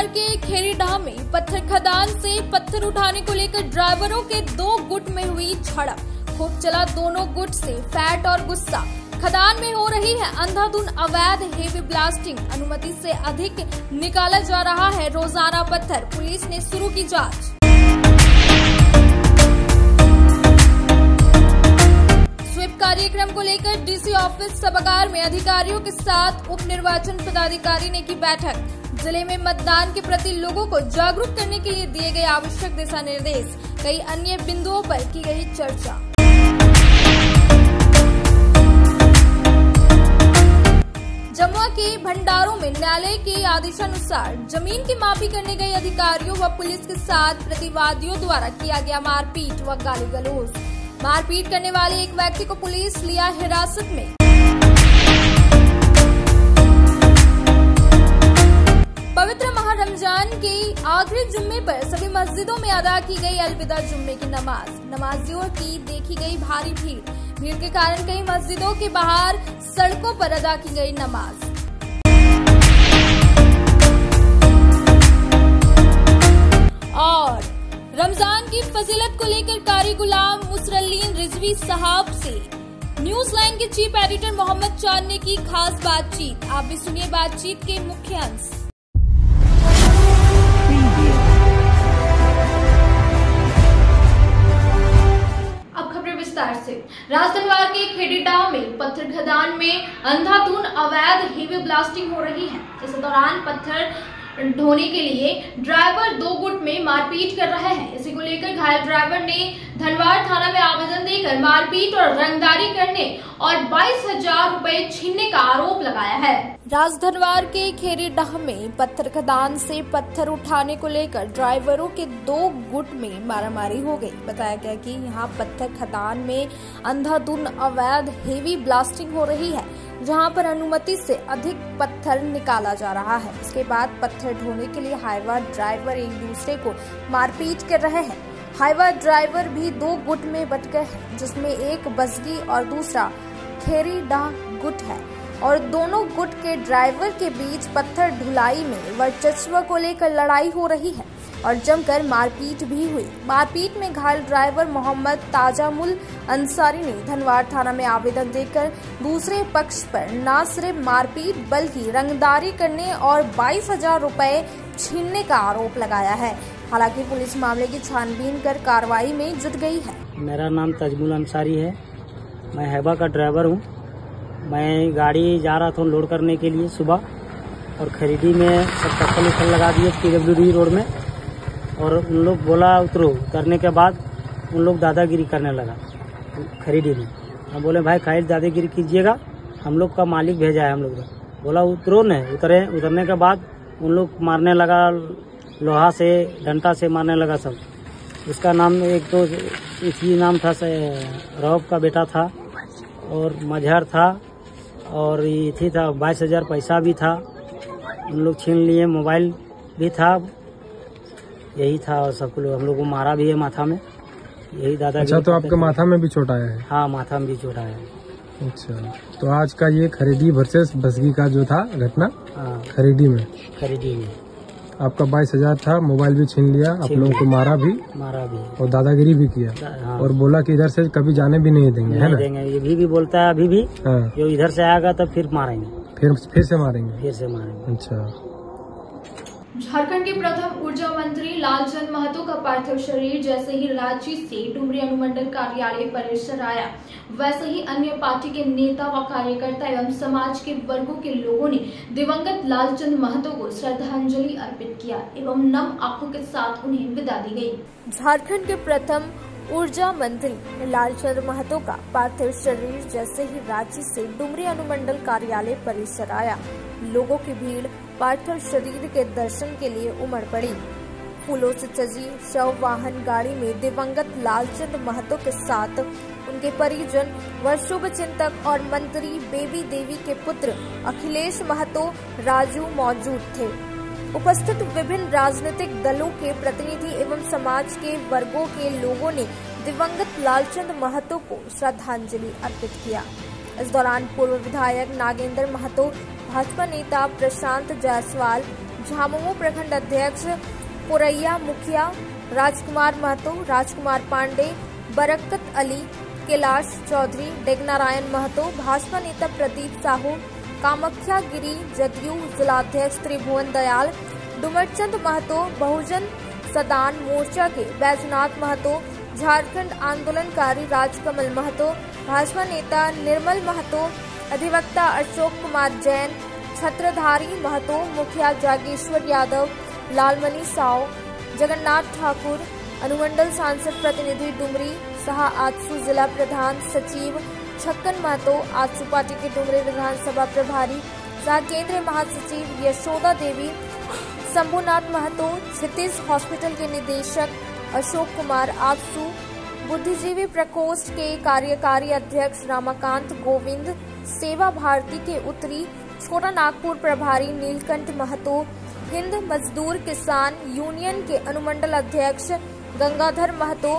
राजधनवार के खेरीडाह में पत्थर खदान से पत्थर उठाने को लेकर ड्राइवरों के 2 गुट में हुई झड़प। खूब चला दोनों गुट से फैट और गुस्सा। खदान में हो रही है अंधाधुंध अवैध हेवी ब्लास्टिंग। अनुमति से अधिक निकाला जा रहा है रोजाना पत्थर। पुलिस ने शुरू की जांच। स्वीप कार्यक्रम को लेकर डीसी ऑफिस सभागार में अधिकारियों के साथ उप निर्वाचन पदाधिकारी ने की बैठक। जिले में मतदान के प्रति लोगों को जागरूक करने के लिए दिए गए आवश्यक दिशा निर्देश। कई अन्य बिंदुओं पर की गई चर्चा। जमुआ के भंडारों में न्यायालय के आदेशानुसार जमीन की मापी करने गए अधिकारियों व पुलिस के साथ प्रतिवादियों द्वारा किया गया मारपीट व गाली गलौज। मारपीट करने वाले एक व्यक्ति को पुलिस लिया हिरासत में। पवित्र माह रमजान के आखिरी जुम्मे पर सभी मस्जिदों में अदा की गई अलविदा जुम्मे की नमाज। नमाजियों की देखी गई भारी भीड़ के कारण कई मस्जिदों के बाहर सड़कों पर अदा की गई नमाज। और रमजान की फजीलत को लेकर कारी गुलाम मुसरल्लीन रिजवी साहब से न्यूज लाइन के चीफ एडिटर मोहम्मद चांद ने की खास बातचीत। आप भी सुनिए बातचीत के मुख्य अंश। अब खबरें विस्तार से। राजधनवार के खेरीडाह में पत्थर खदान में अंधाधुंध अवैध हेवी ब्लास्टिंग हो रही है। इस दौरान पत्थर ढोने के लिए ड्राइवर 2 गुट में मारपीट कर रहे हैं। इसी को लेकर घायल ड्राइवर ने धनवार थाना में आवेदन देकर मारपीट और रंगदारी करने और 22,000 रुपए छीनने का आरोप लगाया है। राजधनवार के खेरीडाह में पत्थर खदान से पत्थर उठाने को लेकर ड्राइवरों के 2 गुट में मारामारी हो गई। बताया गया कि यहां पत्थर खदान में अंधाधुंध अवैध हेवी ब्लास्टिंग हो रही है, जहां पर अनुमति से अधिक पत्थर निकाला जा रहा है। इसके बाद पत्थर ढोने के लिए हाईवा ड्राइवर एक दूसरे को मारपीट कर रहे हैं। हाईवा ड्राइवर भी 2 गुट में बंट गए हैं, जिसमें एक बसगी और दूसरा खेरीडाह गुट है और दोनों गुट के ड्राइवर के बीच पत्थर ढुलाई में वर्चस्व को लेकर लड़ाई हो रही है और जमकर मारपीट भी हुई। मारपीट में घायल ड्राइवर मोहम्मद ताजामुल अंसारी ने धनवार थाना में आवेदन देकर दूसरे पक्ष पर न सिर्फ मारपीट बल्कि रंगदारी करने और 22,000 रुपए छीनने का आरोप लगाया है। हालांकि पुलिस मामले की छानबीन कर कार्रवाई में जुट गई है। मेरा नाम ताजमुल अंसारी है। मैं हैबा का ड्राइवर हूँ। मैं गाड़ी जा रहा था लोड करने के लिए सुबह, और खरीदी में सब पत्थर उथल लगा दिए PWD रोड में, और उन लोग बोला उतरो। उतरने के बाद उन लोग दादागिरी करने लगा खरीदी में। हम बोले भाई खाली दादागिरी कीजिएगा, हम लोग का मालिक भेजा है हम लोग। बोला उतरो न। उतरने के बाद उन लोग मारने लगा, लोहा से डंडा से मारने लगा सब। उसका नाम एक तो इसी नाम था, रौब का बेटा था और मजहर था, और ये थी था 22,000 पैसा भी था उन लोग छीन लिए, मोबाइल भी था, यही था। और सब लोग हम लोग को मारा भी है माथा में, यही दादा। अच्छा, तो आपके माथा में भी चोट आया है? हाँ, माथा में भी चोट आया है। अच्छा, तो आज का ये खरीदी वर्सेस बसगी का जो था घटना, खरीदी में आपका 22,000 था, मोबाइल भी छीन लिया, आप लोगों को मारा भी और दादागिरी भी किया। हाँ। और बोला कि इधर से कभी जाने भी नहीं देंगे, है ना? देंगे, ये भी बोलता है अभी भी। हाँ। जो इधर से आएगा तो फिर मारेंगे, फिर से मारेंगे। अच्छा। झारखंड के प्रथम ऊर्जा मंत्री लालचंद महतो का पार्थिव शरीर जैसे ही रांची से डुमरी अनुमंडल कार्यालय परिसर आया, वैसे ही अन्य पार्टी के नेता व कार्यकर्ता एवं समाज के वर्गों के लोगों ने दिवंगत लालचंद महतो को श्रद्धांजलि अर्पित किया एवं नम आंखों के साथ उन्हें विदा दी गई। झारखंड के प्रथम ऊर्जा मंत्री लालचंद महतो का पार्थिव शरीर जैसे ही रांची से डुमरी अनुमंडल कार्यालय परिसर आया, लोगों की भीड़ पार्थिव शरीर के दर्शन के लिए उमड़ पड़ी। फूलों से सजी शव वाहन गाड़ी में दिवंगत लालचंद महतो के साथ उनके परिजन व शुभ चिंतक और मंत्री बेबी देवी के पुत्र अखिलेश महतो राजू मौजूद थे। उपस्थित विभिन्न राजनीतिक दलों के प्रतिनिधि एवं समाज के वर्गों के लोगों ने दिवंगत लालचंद महतो को श्रद्धांजलि अर्पित किया। इस दौरान पूर्व विधायक नागेंद्र महतो, भाजपा नेता प्रशांत जायसवाल, झामुमो प्रखंड अध्यक्ष पुरैया मुखिया राजकुमार महतो, राजकुमार पांडे, बरकत अली, कैलाश चौधरी, डेगनारायण महतो, भाजपा नेता प्रदीप साहू, कामाख्या गिरी जदयू जिलाध्यक्ष त्रिभुवन दयाल, डुमरचंद महतो, बहुजन सदान मोर्चा के बैजनाथ महतो, झारखंड आंदोलनकारी राजकमल महतो, भाजपा नेता निर्मल महतो, अधिवक्ता अशोक कुमार जैन, छत्रधारी महतो, मुखिया जागेश्वर यादव, लालमणि साव, जगन्नाथ ठाकुर, अनुमंडल सांसद प्रतिनिधि डुमरी शाह, आजसू जिला प्रधान सचिव छक्कन महतो, आजसू पार्टी के डुमरी विधानसभा प्रभारी सह केंद्रीय महासचिव यशोदा देवी, शंभुनाथ महतो, क्षितिज हॉस्पिटल के निदेशक अशोक कुमार आजसू, बुद्धिजीवी प्रकोष्ठ के कार्यकारी अध्यक्ष रामाकांत गोविंद, सेवा भारती के उत्तरी छोटा नागपुर प्रभारी नीलकंठ महतो, हिंद मजदूर किसान यूनियन के अनुमंडल अध्यक्ष गंगाधर महतो,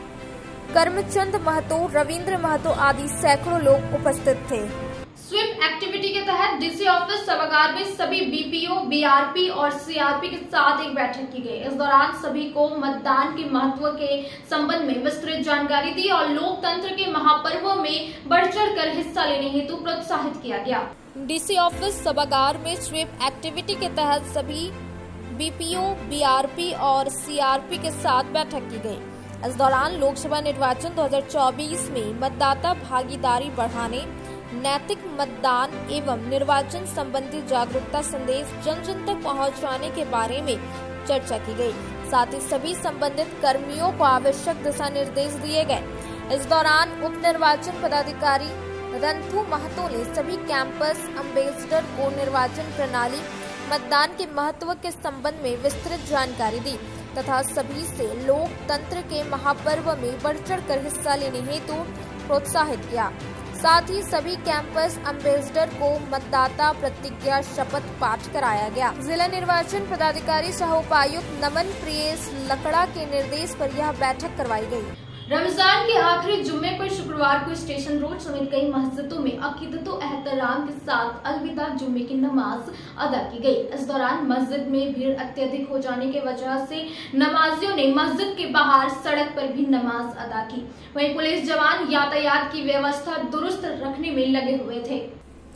कर्मचंद महतो, रविंद्र महतो आदि सैकड़ों लोग उपस्थित थे। स्वीप एक्टिविटी के तहत डीसी ऑफिस सभागार में सभी बीपीओ, बीआरपी और सीआरपी के साथ एक बैठक की गई। इस दौरान सभी को मतदान के महत्व के संबंध में विस्तृत जानकारी दी और लोकतंत्र के महापर्व में बढ़ चढ़ कर हिस्सा लेने हेतु प्रोत्साहित किया गया। डीसी ऑफिस सभागार में स्वीप एक्टिविटी के तहत सभी बीपीओ, बीआरपी और सीआरपी के साथ बैठक की गई। इस दौरान लोकसभा निर्वाचन 2024 में मतदाता भागीदारी बढ़ाने, नैतिक मतदान एवं निर्वाचन संबंधी जागरूकता संदेश जन जन तक पहुंचाने के बारे में चर्चा की गई। साथ ही सभी संबंधित कर्मियों को आवश्यक दिशा निर्देश दिए गए। इस दौरान उप निर्वाचन पदाधिकारी रंथु महतो ने सभी कैंपस एम्बेसडर को निर्वाचन प्रणाली, मतदान के महत्व के संबंध में विस्तृत जानकारी दी तथा सभी से लोकतंत्र के महापर्व में बढ़ चढ़ कर हिस्सा लेने हेतु प्रोत्साहित किया। साथ ही सभी कैंपस एम्बेसडर को मतदाता प्रतिज्ञा शपथ पाठ कराया गया। जिला निर्वाचन पदाधिकारी सह उपायुक्त नमन प्रियेश लकड़ा के निर्देश पर यह बैठक करवाई गई। रमजान के आखिरी जुम्मे पर शुक्रवार को स्टेशन रोड समेत कई मस्जिदों में अकीदतो एहतराम के साथ अलविदा जुम्मे की नमाज अदा की गई। इस दौरान मस्जिद में भीड़ अत्यधिक हो जाने की वजह से नमाजियों ने मस्जिद के बाहर सड़क पर भी नमाज अदा की। वहीं पुलिस जवान यातायात की व्यवस्था दुरुस्त रखने में लगे हुए थे।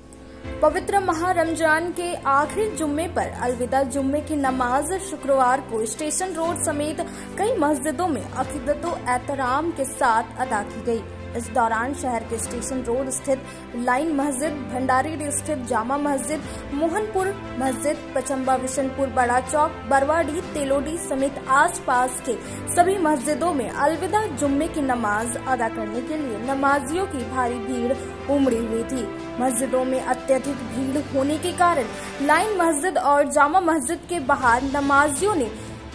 पवित्र माह रमजान के आखिरी जुम्मे पर अलविदा जुम्मे की नमाज शुक्रवार को स्टेशन रोड समेत कई मस्जिदों में अकीदतो एहतराम के साथ अदा की गई। इस दौरान शहर के स्टेशन रोड स्थित लाइन मस्जिद, भंडारी स्थित जामा मस्जिद, मोहनपुर मस्जिद, पचम्बा विशनपुर बड़ा चौक, बरवाडी, तेलोडी समेत आसपास के सभी मस्जिदों में अलविदा जुम्मे की नमाज अदा करने के लिए नमाजियों की भारी भीड़ उमड़ी हुई थी। मस्जिदों में अत्यधिक भीड़ होने के कारण लाइन मस्जिद और जामा मस्जिद के बाहर नमाजियों ने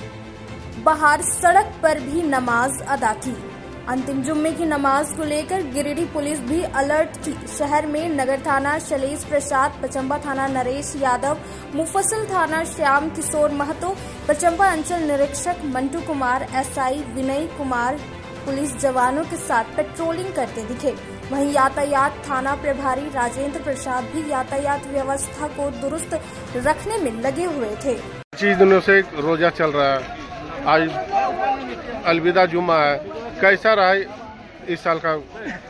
बाहर सड़क पर भी नमाज अदा की। अंतिम जुम्मे की नमाज को लेकर गिरिडीह पुलिस भी अलर्ट थी। शहर में नगर थाना शैलेश प्रसाद, पचम्बा थाना नरेश यादव, मुफस्सिल थाना श्याम किशोर महतो, पचम्बा अंचल निरीक्षक मंटू कुमार, एसआई विनय कुमार पुलिस जवानों के साथ पेट्रोलिंग करते दिखे। वहीं यातायात थाना प्रभारी राजेंद्र प्रसाद भी यातायात व्यवस्था को दुरुस्त रखने में लगे हुए थे। 25 दिनों से रोजा चल रहा है, आज अलविदा जुम्मा है। कैसा रहा इस साल का?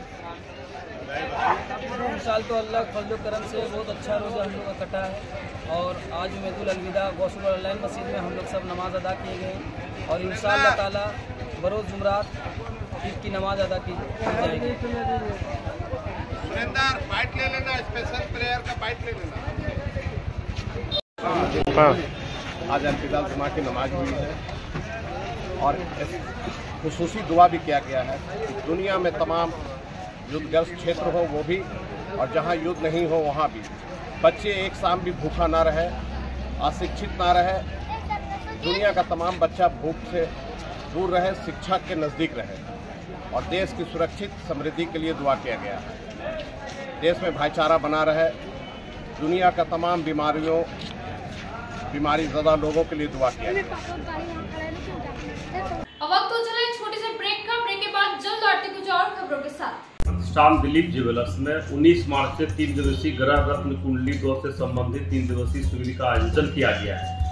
इस साल तो अल्लाह फजल करम से बहुत अच्छा रोजा हम लोग का कटा है और आज उम्मेदुल अलविदा गौसुल ऑनलाइन मस्जिद में हम लोग सब नमाज अदा किए गए और इंशाअल्लाह ताला बरोज़ जुमरात ईद की नमाज अदा की जाएगी। बाइट ले लेना, स्पेशल प्लेयर का बाइट ले लेना। आज अलविदा जुमा की नमाज हुई है और खुसूसी दुआ भी किया गया है कि दुनिया में तमाम युद्धग्रस्त क्षेत्र हो वो भी और जहाँ युद्ध नहीं हो वहाँ भी बच्चे एक शाम भी भूखा ना रहे, अशिक्षित ना रहे, दुनिया का तमाम बच्चा भूख से दूर रहे, शिक्षा के नज़दीक रहे और देश की सुरक्षित समृद्धि के लिए दुआ किया गया है। देश में भाईचारा बना रहे, दुनिया का तमाम बीमारी ज़्यादा लोगों के लिए दुआ किया गया। वक्त हो चला एक छोटे से ब्रेक का। ब्रेक के बाद जल्द लौटते कुछ और खबरों के साथ। प्रतिष्ठान दिलीप ज्वेलर्स में 19 मार्च से 3 दिवसीय ग्रह रत्न कुंडली दौर से संबंधित 3 दिवसीय शिविर का आयोजन किया गया है।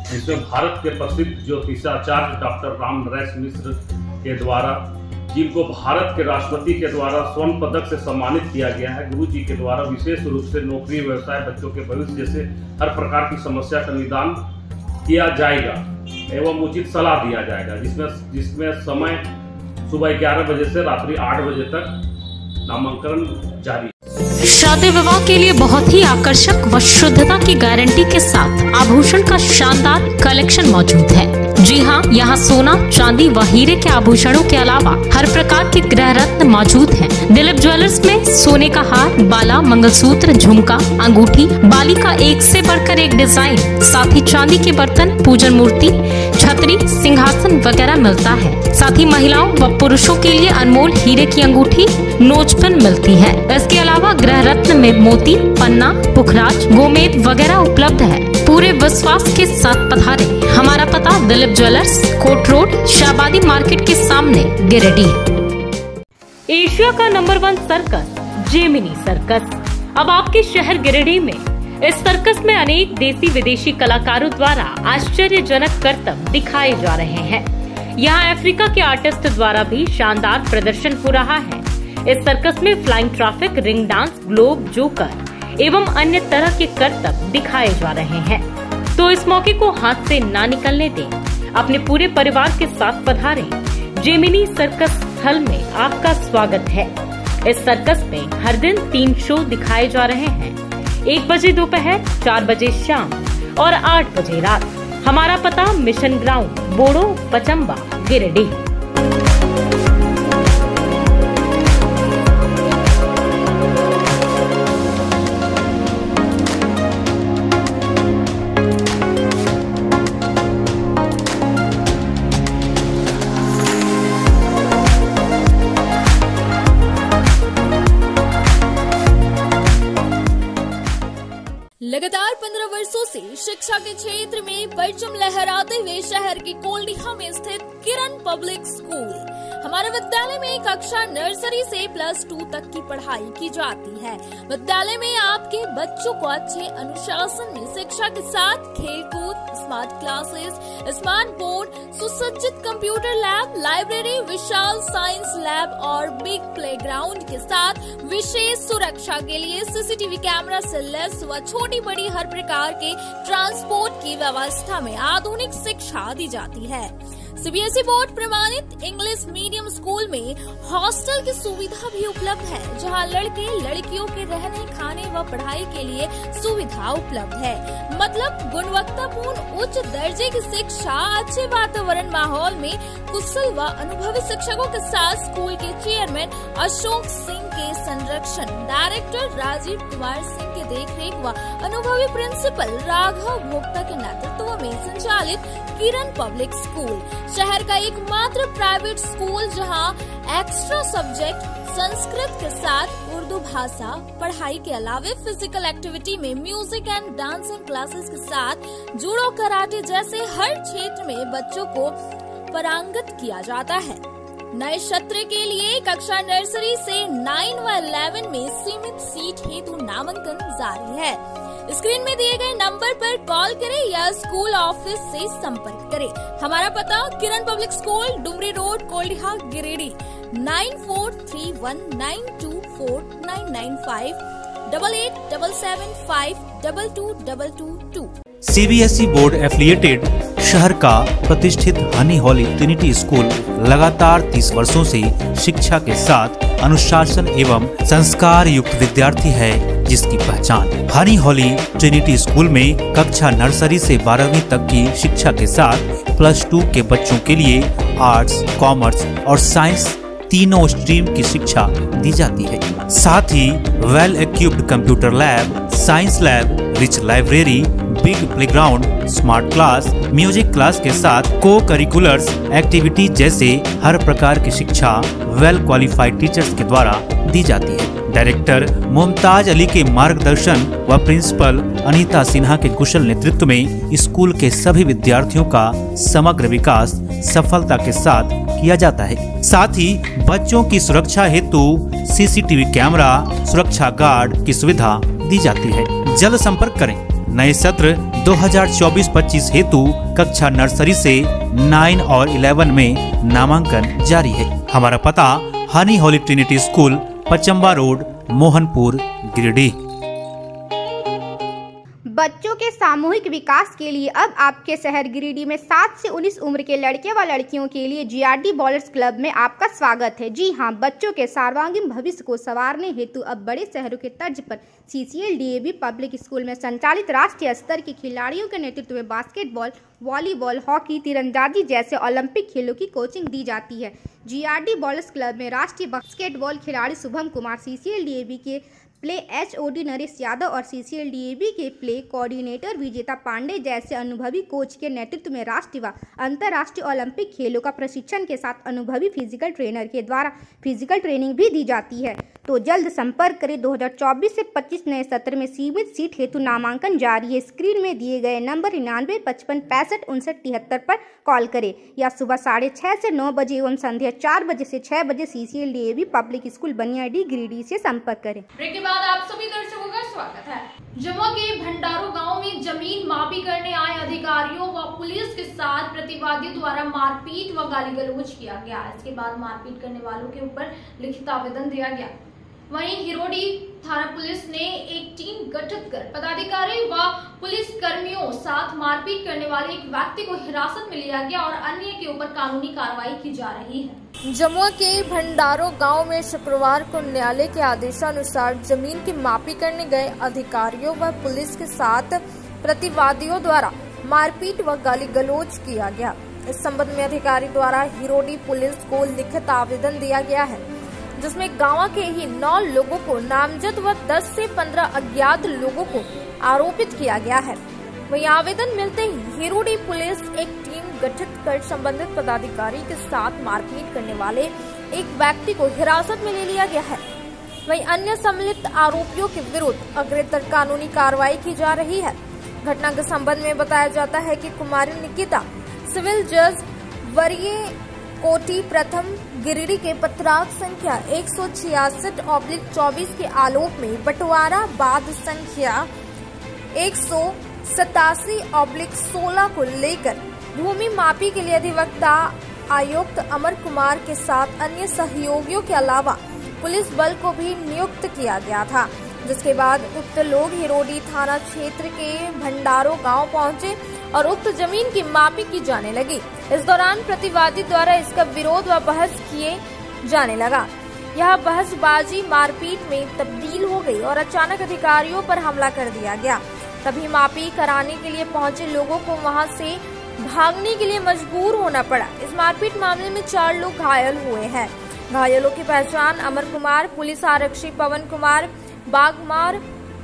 जिसमें भारत के प्रसिद्ध ज्योतिषाचार्य डॉक्टर राम नरेश मिश्र के द्वारा, जिनको भारत के राष्ट्रपति के द्वारा स्वर्ण पदक से सम्मानित किया गया है, गुरु जी के द्वारा विशेष रूप से नौकरी, व्यवसाय, बच्चों के भविष्य जैसे हर प्रकार की समस्या का निदान किया जाएगा एवं उचित सलाह दिया जाएगा, जिसमें समय सुबह 11 बजे से रात्रि 8 बजे तक नामांकन जारी। शादी विवाह के लिए बहुत ही आकर्षक व शुद्धता की गारंटी के साथ आभूषण का शानदार कलेक्शन मौजूद है। जी हाँ, यहाँ सोना, चांदी व हीरे के आभूषणों के अलावा हर प्रकार के गृह रत्न मौजूद हैं। दिलीप ज्वेलर्स में सोने का हार, बाला, मंगलसूत्र, झुमका, अंगूठी, बाली का एक से बढ़कर एक डिजाइन, साथ ही चांदी के बर्तन, पूजन मूर्ति, छतरी, सिंहासन वगैरह मिलता है। साथ ही महिलाओं व पुरुषों के लिए अनमोल हीरे की अंगूठी, नोचपन मिलती है। इसके अलावा गृह रत्न में मोती, पन्ना, पुखराज, गोमेद वगैरह उपलब्ध है। पूरे विश्वास के साथ पधारे। हमारा पता Dilip jewellers, court road, Shahbadi market के सामने, गिरिडीह। एशिया का नंबर 1 सर्कस जेमिनी सर्कस अब आपके शहर गिरिडीह में। इस सर्कस में अनेक देसी विदेशी कलाकारों द्वारा आश्चर्यजनक करतब दिखाए जा रहे हैं। यहाँ अफ्रीका के आर्टिस्ट द्वारा भी शानदार प्रदर्शन हो रहा है। इस सर्कस में flying traffic, ring dance, globe, joker एवं अन्य तरह के करतब दिखाए जा रहे हैं। तो इस मौके को हाथ से ना निकलने दें। अपने पूरे परिवार के साथ पधारें। जेमिनी सर्कस स्थल में आपका स्वागत है। इस सर्कस में हर दिन 3 शो दिखाए जा रहे हैं, 1 बजे दोपहर, 4 बजे शाम और 8 बजे रात। हमारा पता मिशन ग्राउंड, बोड़ो, पचम्बा, गिरिडीह। लगातार 15 वर्षों से शिक्षा के क्षेत्र में परचम लहराते हुए शहर के कोल्डिहा में स्थित किरण पब्लिक स्कूल। हमारे विद्यालय में कक्षा नर्सरी से +2 तक की पढ़ाई की जाती है। विद्यालय में आपके बच्चों को अच्छे अनुशासन में शिक्षा के साथ खेलकूद, स्मार्ट क्लासेस, स्मार्ट बोर्ड, सुसज्जित कंप्यूटर लैब, लाइब्रेरी, विशाल साइंस लैब और बिग प्लेग्राउंड के साथ विशेष सुरक्षा के लिए सीसीटीवी कैमरा से लैस व छोटी बड़ी हर प्रकार के ट्रांसपोर्ट की व्यवस्था में आधुनिक शिक्षा दी जाती है। सीबीएसई बोर्ड प्रमाणित इंग्लिश मीडियम स्कूल में हॉस्टल की सुविधा भी उपलब्ध है, जहां लड़के लड़कियों के रहने, खाने व पढ़ाई के लिए सुविधा उपलब्ध है। मतलब गुणवत्तापूर्ण उच्च दर्जे की शिक्षा, अच्छे वातावरण माहौल में कुशल व अनुभवी शिक्षकों के साथ स्कूल के चेयरमैन अशोक सिंह के संरक्षण, डायरेक्टर राजीव कुमार सिंह के देखरेख व अनुभवी प्रिंसिपल राघव भोक्ता के नेतृत्व में संचालित किरण पब्लिक स्कूल शहर का एकमात्र प्राइवेट स्कूल, जहां एक्स्ट्रा सब्जेक्ट संस्कृत के साथ उर्दू भाषा पढ़ाई के अलावे फिजिकल एक्टिविटी में म्यूजिक एंड डांसिंग क्लासेस के साथ जूडो, कराटे जैसे हर क्षेत्र में बच्चों को पारंगत किया जाता है। नए सत्र के लिए कक्षा नर्सरी से 9 व 11 में सीमित सीट हेतु नामांकन जारी है। स्क्रीन में दिए गए नंबर पर कॉल करें या स्कूल ऑफिस से संपर्क करें। हमारा पता Kiran public school, Dumri road, Koldiha, Giridih. 9431924995 8877522222। CBSE board affiliated शहर का प्रतिष्ठित हनी हॉली ट्रिनिटी स्कूल लगातार 30 वर्षों से शिक्षा के साथ अनुशासन एवं संस्कार युक्त विद्यार्थी है, जिसकी पहचान हनी हॉली ट्रिनिटी स्कूल में कक्षा नर्सरी से 12वीं तक की शिक्षा के साथ +2 के बच्चों के लिए आर्ट्स, कॉमर्स और साइंस तीनों स्ट्रीम की शिक्षा दी जाती है। साथ ही well equipped computer lab, science lab, rich library, big playground, smart class, music class के साथ को करिकुलर्स एक्टिविटी जैसे हर प्रकार की शिक्षा वेल क्वालिफाइड टीचर्स के द्वारा दी जाती है। डायरेक्टर मुमताज अली के मार्गदर्शन व प्रिंसिपल अनीता सिन्हा के कुशल नेतृत्व में स्कूल के सभी विद्यार्थियों का समग्र विकास सफलता के साथ किया जाता है। साथ ही बच्चों की सुरक्षा हेतु सीसीटीवी कैमरा, सुरक्षा गार्ड की सुविधा दी जाती है। जल्द संपर्क करें। नए सत्र 2024-25 हेतु कक्षा नर्सरी से 9 और 11 में नामांकन जारी है। हमारा पता honey holy trinity school, Pachamba road, Mohanpur, Giridih. बच्चों के सामूहिक विकास के लिए अब आपके शहर गिरिडीह में 7 से 19 उम्र के लड़के व लड़कियों के लिए जीआरडी बॉलर्स क्लब में आपका स्वागत है। जी हां, बच्चों के सर्वांगीण भविष्य को संवारने हेतु अब बड़े शहरों के तर्ज पर CCL DAV पब्लिक स्कूल में संचालित राष्ट्रीय स्तर के खिलाड़ियों के नेतृत्व में बास्केटबॉल, वॉलीबॉल, हॉकी, तीरंदाजी जैसे ओलंपिक खेलों की कोचिंग दी जाती है। जीआरडी बॉलर्स क्लब में राष्ट्रीय बास्केटबॉल खिलाड़ी शुभम कुमार, CCL DAV के प्ले HOD नरेश यादव और CCL DAV के प्ले कोऑर्डिनेटर विजेता पांडे जैसे अनुभवी कोच के नेतृत्व में राष्ट्रीय व अंतर्राष्ट्रीय ओलंपिक खेलों का प्रशिक्षण के साथ अनुभवी फिजिकल ट्रेनर के द्वारा फिजिकल ट्रेनिंग भी दी जाती है। तो जल्द संपर्क करें। 2024 से 25 नए सत्र में सीमित सीट हेतु नामांकन जारी है। स्क्रीन में दिए गए नंबर 99 55 65 59 73 पर कॉल करें या सुबह 6:30 से 9 बजे एवं संध्या 4 बजे से 6 बजे CCL DAV public school Baniyadih Giridih से संपर्क करें। ब्रेक के बाद आप सभी दर्शकों का स्वागत है। जमुआ के भंडारो गांव में जमीन मापी करने आए अधिकारियों व पुलिस के साथ प्रतिवादियों द्वारा मारपीट व गाली गलौज किया गया। इसके बाद मारपीट करने वालों के ऊपर लिखित आवेदन दिया गया। वहीं हिरोडी थाना पुलिस ने एक टीम गठित कर पदाधिकारी व पुलिस कर्मियों साथ मारपीट करने वाले एक व्यक्ति को हिरासत में लिया गया और अन्य के ऊपर कानूनी कार्रवाई की जा रही है। जमुआ के भंडारो गांव में शुक्रवार को न्यायालय के आदेशानुसार जमीन की मापी करने गए अधिकारियों व पुलिस के साथ प्रतिवादियों द्वारा मारपीट व गाली गलौज किया गया। इस संबंध में अधिकारी द्वारा हिरोडी पुलिस को लिखित आवेदन दिया गया है, जिसमें गांव के ही 9 लोगों को नामजद व 10 से 15 अज्ञात लोगों को आरोपित किया गया है। वहीं आवेदन मिलते ही हिरोडी पुलिस एक टीम गठित कर संबंधित पदाधिकारी के साथ मारपीट करने वाले एक व्यक्ति को हिरासत में ले लिया गया है। वहीं अन्य सम्मिलित आरोपियों के विरुद्ध अग्रेतर कानूनी कार्रवाई की जा रही है। घटना के संबंध में बताया जाता है कि कुमारी निकिता सिविल जज वरीय कोटि प्रथम गिरिडीह के पत्रांक संख्या 166/24 के आलोक में बंटवारा बाद संख्या 187/16 को लेकर भूमि मापी के लिए अधिवक्ता आयुक्त अमर कुमार के साथ अन्य सहयोगियों के अलावा पुलिस बल को भी नियुक्त किया गया था, जिसके बाद उक्त लोग हिरोडी थाना क्षेत्र के भंडारो गांव पहुंचे और उक्त जमीन की मापी की जाने लगी। इस दौरान प्रतिवादी द्वारा इसका विरोध व बहस किए जाने लगा। यह बहसबाजी मारपीट में तब्दील हो गई और अचानक अधिकारियों पर हमला कर दिया गया। तभी मापी कराने के लिए पहुंचे लोगों को वहां से भागने के लिए मजबूर होना पड़ा। इस मारपीट मामले में 4 लोग घायल हुए हैं। घायलों की पहचान अमर कुमार, पुलिस आरक्षी पवन कुमार, बागमार,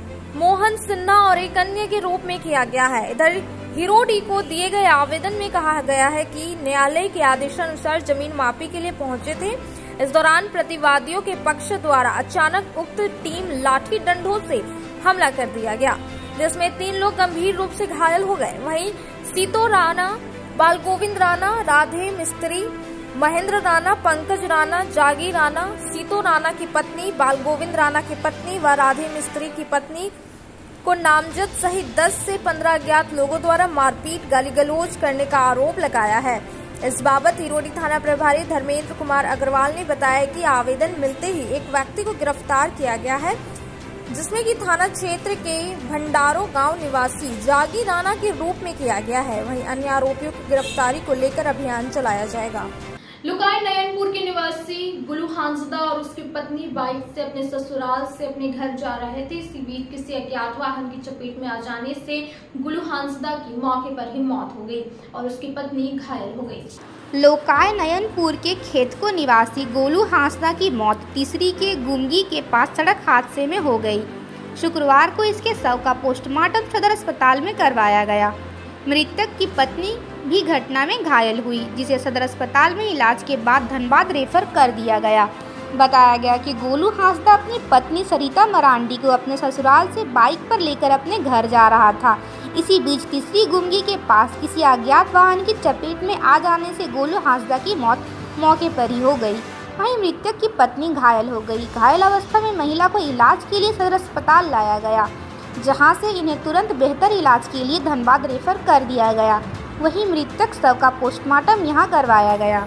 मोहन सिन्हा और एक अन्य के रूप में किया गया है। इधर हिरोडी को दिए गए आवेदन में कहा गया है कि न्यायालय के आदेशानुसार जमीन मापी के लिए पहुंचे थे। इस दौरान प्रतिवादियों के पक्ष द्वारा अचानक उक्त टीम लाठी डंडों से हमला कर दिया गया, जिसमें 3 लोग गंभीर रूप से घायल हो गए। वहीं सीतो राणा, बालगोविंद राणा, राधे मिस्त्री, महेंद्र राणा, पंकज राणा, जागी राणा, सीतो राणा की पत्नी, बालगोविंद राणा की पत्नी व राधे मिस्त्री की पत्नी को नामजद सहित 10 से 15 अज्ञात लोगों द्वारा मारपीट गाली गलौज करने का आरोप लगाया है। इस बाबत हिरोडी थाना प्रभारी धर्मेंद्र कुमार अग्रवाल ने बताया कि आवेदन मिलते ही एक व्यक्ति को गिरफ्तार किया गया है, जिसमें कि थाना क्षेत्र के भंडारो गांव निवासी जागी राणा के रूप में किया गया है। वहीं अन्य आरोपियों की गिरफ्तारी को लेकर अभियान चलाया जाएगा। लुकाई नयनपुर के निवासी गुलू हांसदा और उसकी पत्नी बाइक से अपने ससुराल से अपने घर जा रहे थे। इसी बीच किसी अज्ञात वाहन की चपेट में आ जाने से गुलू हांसदा की मौके पर ही मौत हो गई और उसकी पत्नी घायल हो गई। लोकाय नयनपुर के खेतको निवासी गोलू हांसदा की मौत तीसरी के गुमगी के पास सड़क हादसे में हो गई। शुक्रवार को इसके शव का पोस्टमार्टम सदर अस्पताल में करवाया गया। मृतक की पत्नी भी घटना में घायल हुई, जिसे सदर अस्पताल में इलाज के बाद धनबाद रेफर कर दिया गया। बताया गया कि गोलू हांसदा अपनी पत्नी सरिता मरांडी को अपने ससुराल से बाइक पर लेकर अपने घर जा रहा था। इसी बीच तीसरी गुमगी के पास किसी अज्ञात वाहन की चपेट में आ जाने से गोलू हांसदा की मौत मौके पर ही हो गई। वहीं मृतक की पत्नी घायल हो गई। घायल अवस्था में महिला को इलाज के लिए सदर अस्पताल लाया गया। जहां से इन्हें तुरंत बेहतर इलाज के लिए धनबाद रेफर कर दिया गया। वहीं मृतक शव का पोस्टमार्टम यहां करवाया गया।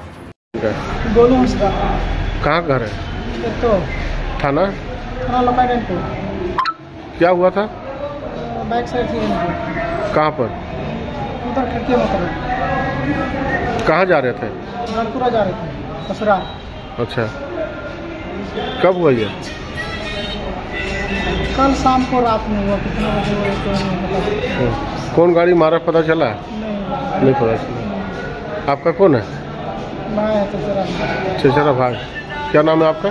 कहाँ घर है? तो थाना क्या हुआ था? बाइक से कहाँ पर? उधर खिड़की में उतरे। कहाँ जा रहे थे? रामपुरा जा रहे थे, कसरा। अच्छा, कब हुआ ये? कल शाम को रात में हुआ। कितना बजे? कौन गाड़ी मारा पता चला? नहीं पता चला। आपका कौन है? भाई है चचेरा भाई। क्या नाम है आपका?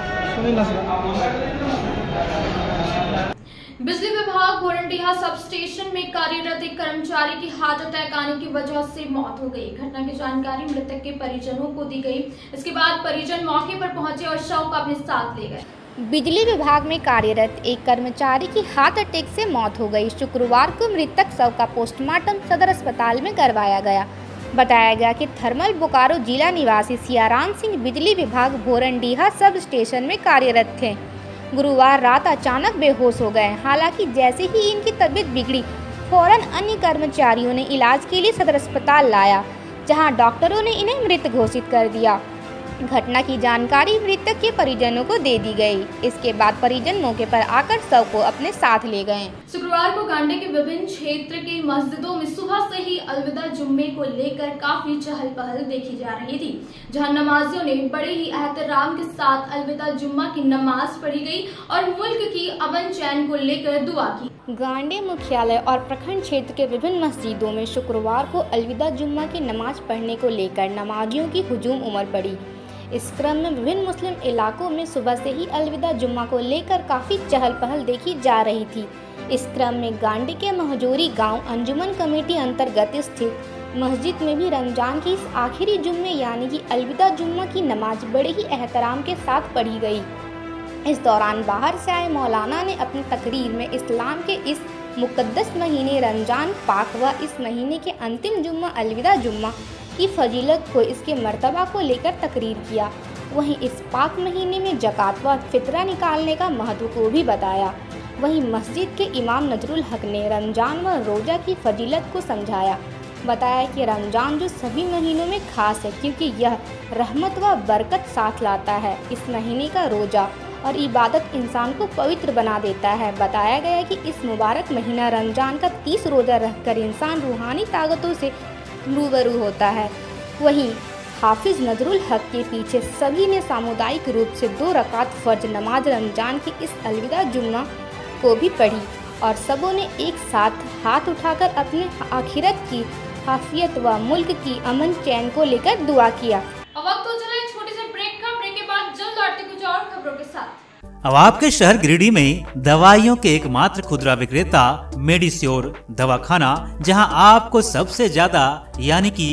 बिजली विभाग भोरंडीहा सब स्टेशन में कार्यरत एक कर्मचारी की हार्ट अटैक आने की वजह से मौत हो गई। घटना की जानकारी मृतक के परिजनों को दी गई। इसके बाद परिजन मौके पर पहुंचे और शव को अपने साथ ले गए। बिजली विभाग में कार्यरत एक कर्मचारी की हार्ट अटैक से मौत हो गई। शुक्रवार को मृतक शव का पोस्टमार्टम सदर अस्पताल में करवाया गया। बताया गया कि थर्मल बोकारो जिला निवासी सियाराम सिंह बिजली विभाग भोरंडीहा सब स्टेशन में कार्यरत थे। गुरुवार रात अचानक बेहोश हो गए। हालांकि जैसे ही इनकी तबीयत बिगड़ी, फौरन अन्य कर्मचारियों ने इलाज के लिए सदर अस्पताल लाया, जहां डॉक्टरों ने इन्हें मृत घोषित कर दिया। घटना की जानकारी मृतक के परिजनों को दे दी गई। इसके बाद परिजन मौके पर आकर शव को अपने साथ ले गए। शुक्रवार को गांडे के विभिन्न क्षेत्र के मस्जिदों में सुबह से ही अलविदा जुम्मे को लेकर काफी चहल पहल देखी जा रही थी, जहां नमाजियों ने बड़े ही एहतराम के साथ अलविदा जुम्मा की नमाज पढ़ी गई और मुल्क की अमन चैन को लेकर दुआ की। गांडे मुख्यालय और प्रखंड क्षेत्र के विभिन्न मस्जिदों में शुक्रवार को अलविदा जुम्मा की नमाज पढ़ने को लेकर नमाजियों की हुजूम उमड़ पड़ी। इस क्रम में विभिन्न मुस्लिम इलाकों में सुबह से ही अलविदा जुम्मा को लेकर काफ़ी चहल पहल देखी जा रही थी। इस क्रम में गांडी के महजोरी गांव अंजुमन कमेटी अंतर्गत स्थित मस्जिद में भी रमजान की इस आखिरी जुम्मे यानी कि अलविदा जुम्मा की नमाज बड़े ही एहतराम के साथ पढ़ी गई। इस दौरान बाहर से आए मौलाना ने अपनी तकरीर में इस्लाम के इस मुकद्दस महीने रमजान पाक व इस महीने के अंतिम जुम्मा अलविदा जुम्मा की फजीलत को, इसके मर्तबा को लेकर तकरीर किया। वहीं इस पाक महीने में ज़कात व फितरा निकालने का महत्व को भी बताया। वहीं मस्जिद के इमाम नजरुल हक ने रमजान व रोज़ा की फजीलत को समझाया। बताया कि रमजान जो सभी महीनों में खास है, क्योंकि यह रहमत व बरकत साथ लाता है। इस महीने का रोज़ा और इबादत इंसान को पवित्र बना देता है। बताया गया कि इस मुबारक महीना रमजान का 30 रोज़ा रखकर इंसान रूहानी ताकतों से रूबरू होता है। वहीं हाफिज नजरुल हक के पीछे सभी ने सामुदायिक रूप से 2 रकात फर्ज नमाज रमजान की इस अलविदा जुम्मा को भी पढ़ी और सबों ने एक साथ हाथ उठाकर अपने आखिरत की हाफियत व मुल्क की अमन चैन को लेकर दुआ किया। अब वक्त हो चला एक छोटे से ब्रेक का। ब्रेक के बाद जल्द लौटते कुछ और खबरों के साथ। अब आपके शहर गिरिडीह में दवाइयों के एकमात्र खुदरा विक्रेता मेडिश्योर दवाखाना, जहां आपको सबसे ज्यादा यानी कि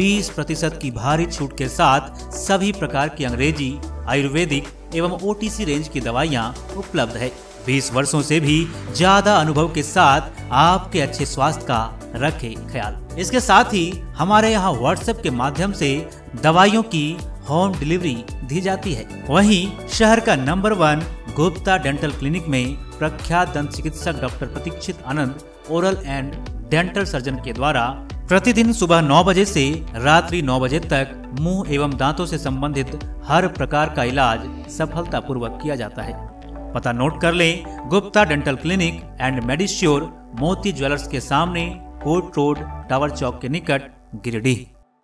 20% की भारी छूट के साथ सभी प्रकार की अंग्रेजी, आयुर्वेदिक एवं OTC रेंज की दवाइयां उपलब्ध है। 20 वर्षों से भी ज्यादा अनुभव के साथ आपके अच्छे स्वास्थ्य का रखे ख्याल। इसके साथ ही हमारे यहाँ व्हाट्सएप के माध्यम से दवाइयों की होम डिलीवरी दी जाती है। वहीं शहर का नंबर 1 गुप्ता डेंटल क्लिनिक में प्रख्यात दंत चिकित्सक doctor Pratikshit Anand oral and dental surgeon के द्वारा प्रतिदिन सुबह 9 बजे से रात्रि 9 बजे तक मुंह एवं दांतों से संबंधित हर प्रकार का इलाज सफलतापूर्वक किया जाता है। पता नोट कर लें, Gupta dental clinic and Medisure, Moti jewellers के सामने, कोर्ट रोड, टावर चौक के निकट, गिरिडीह।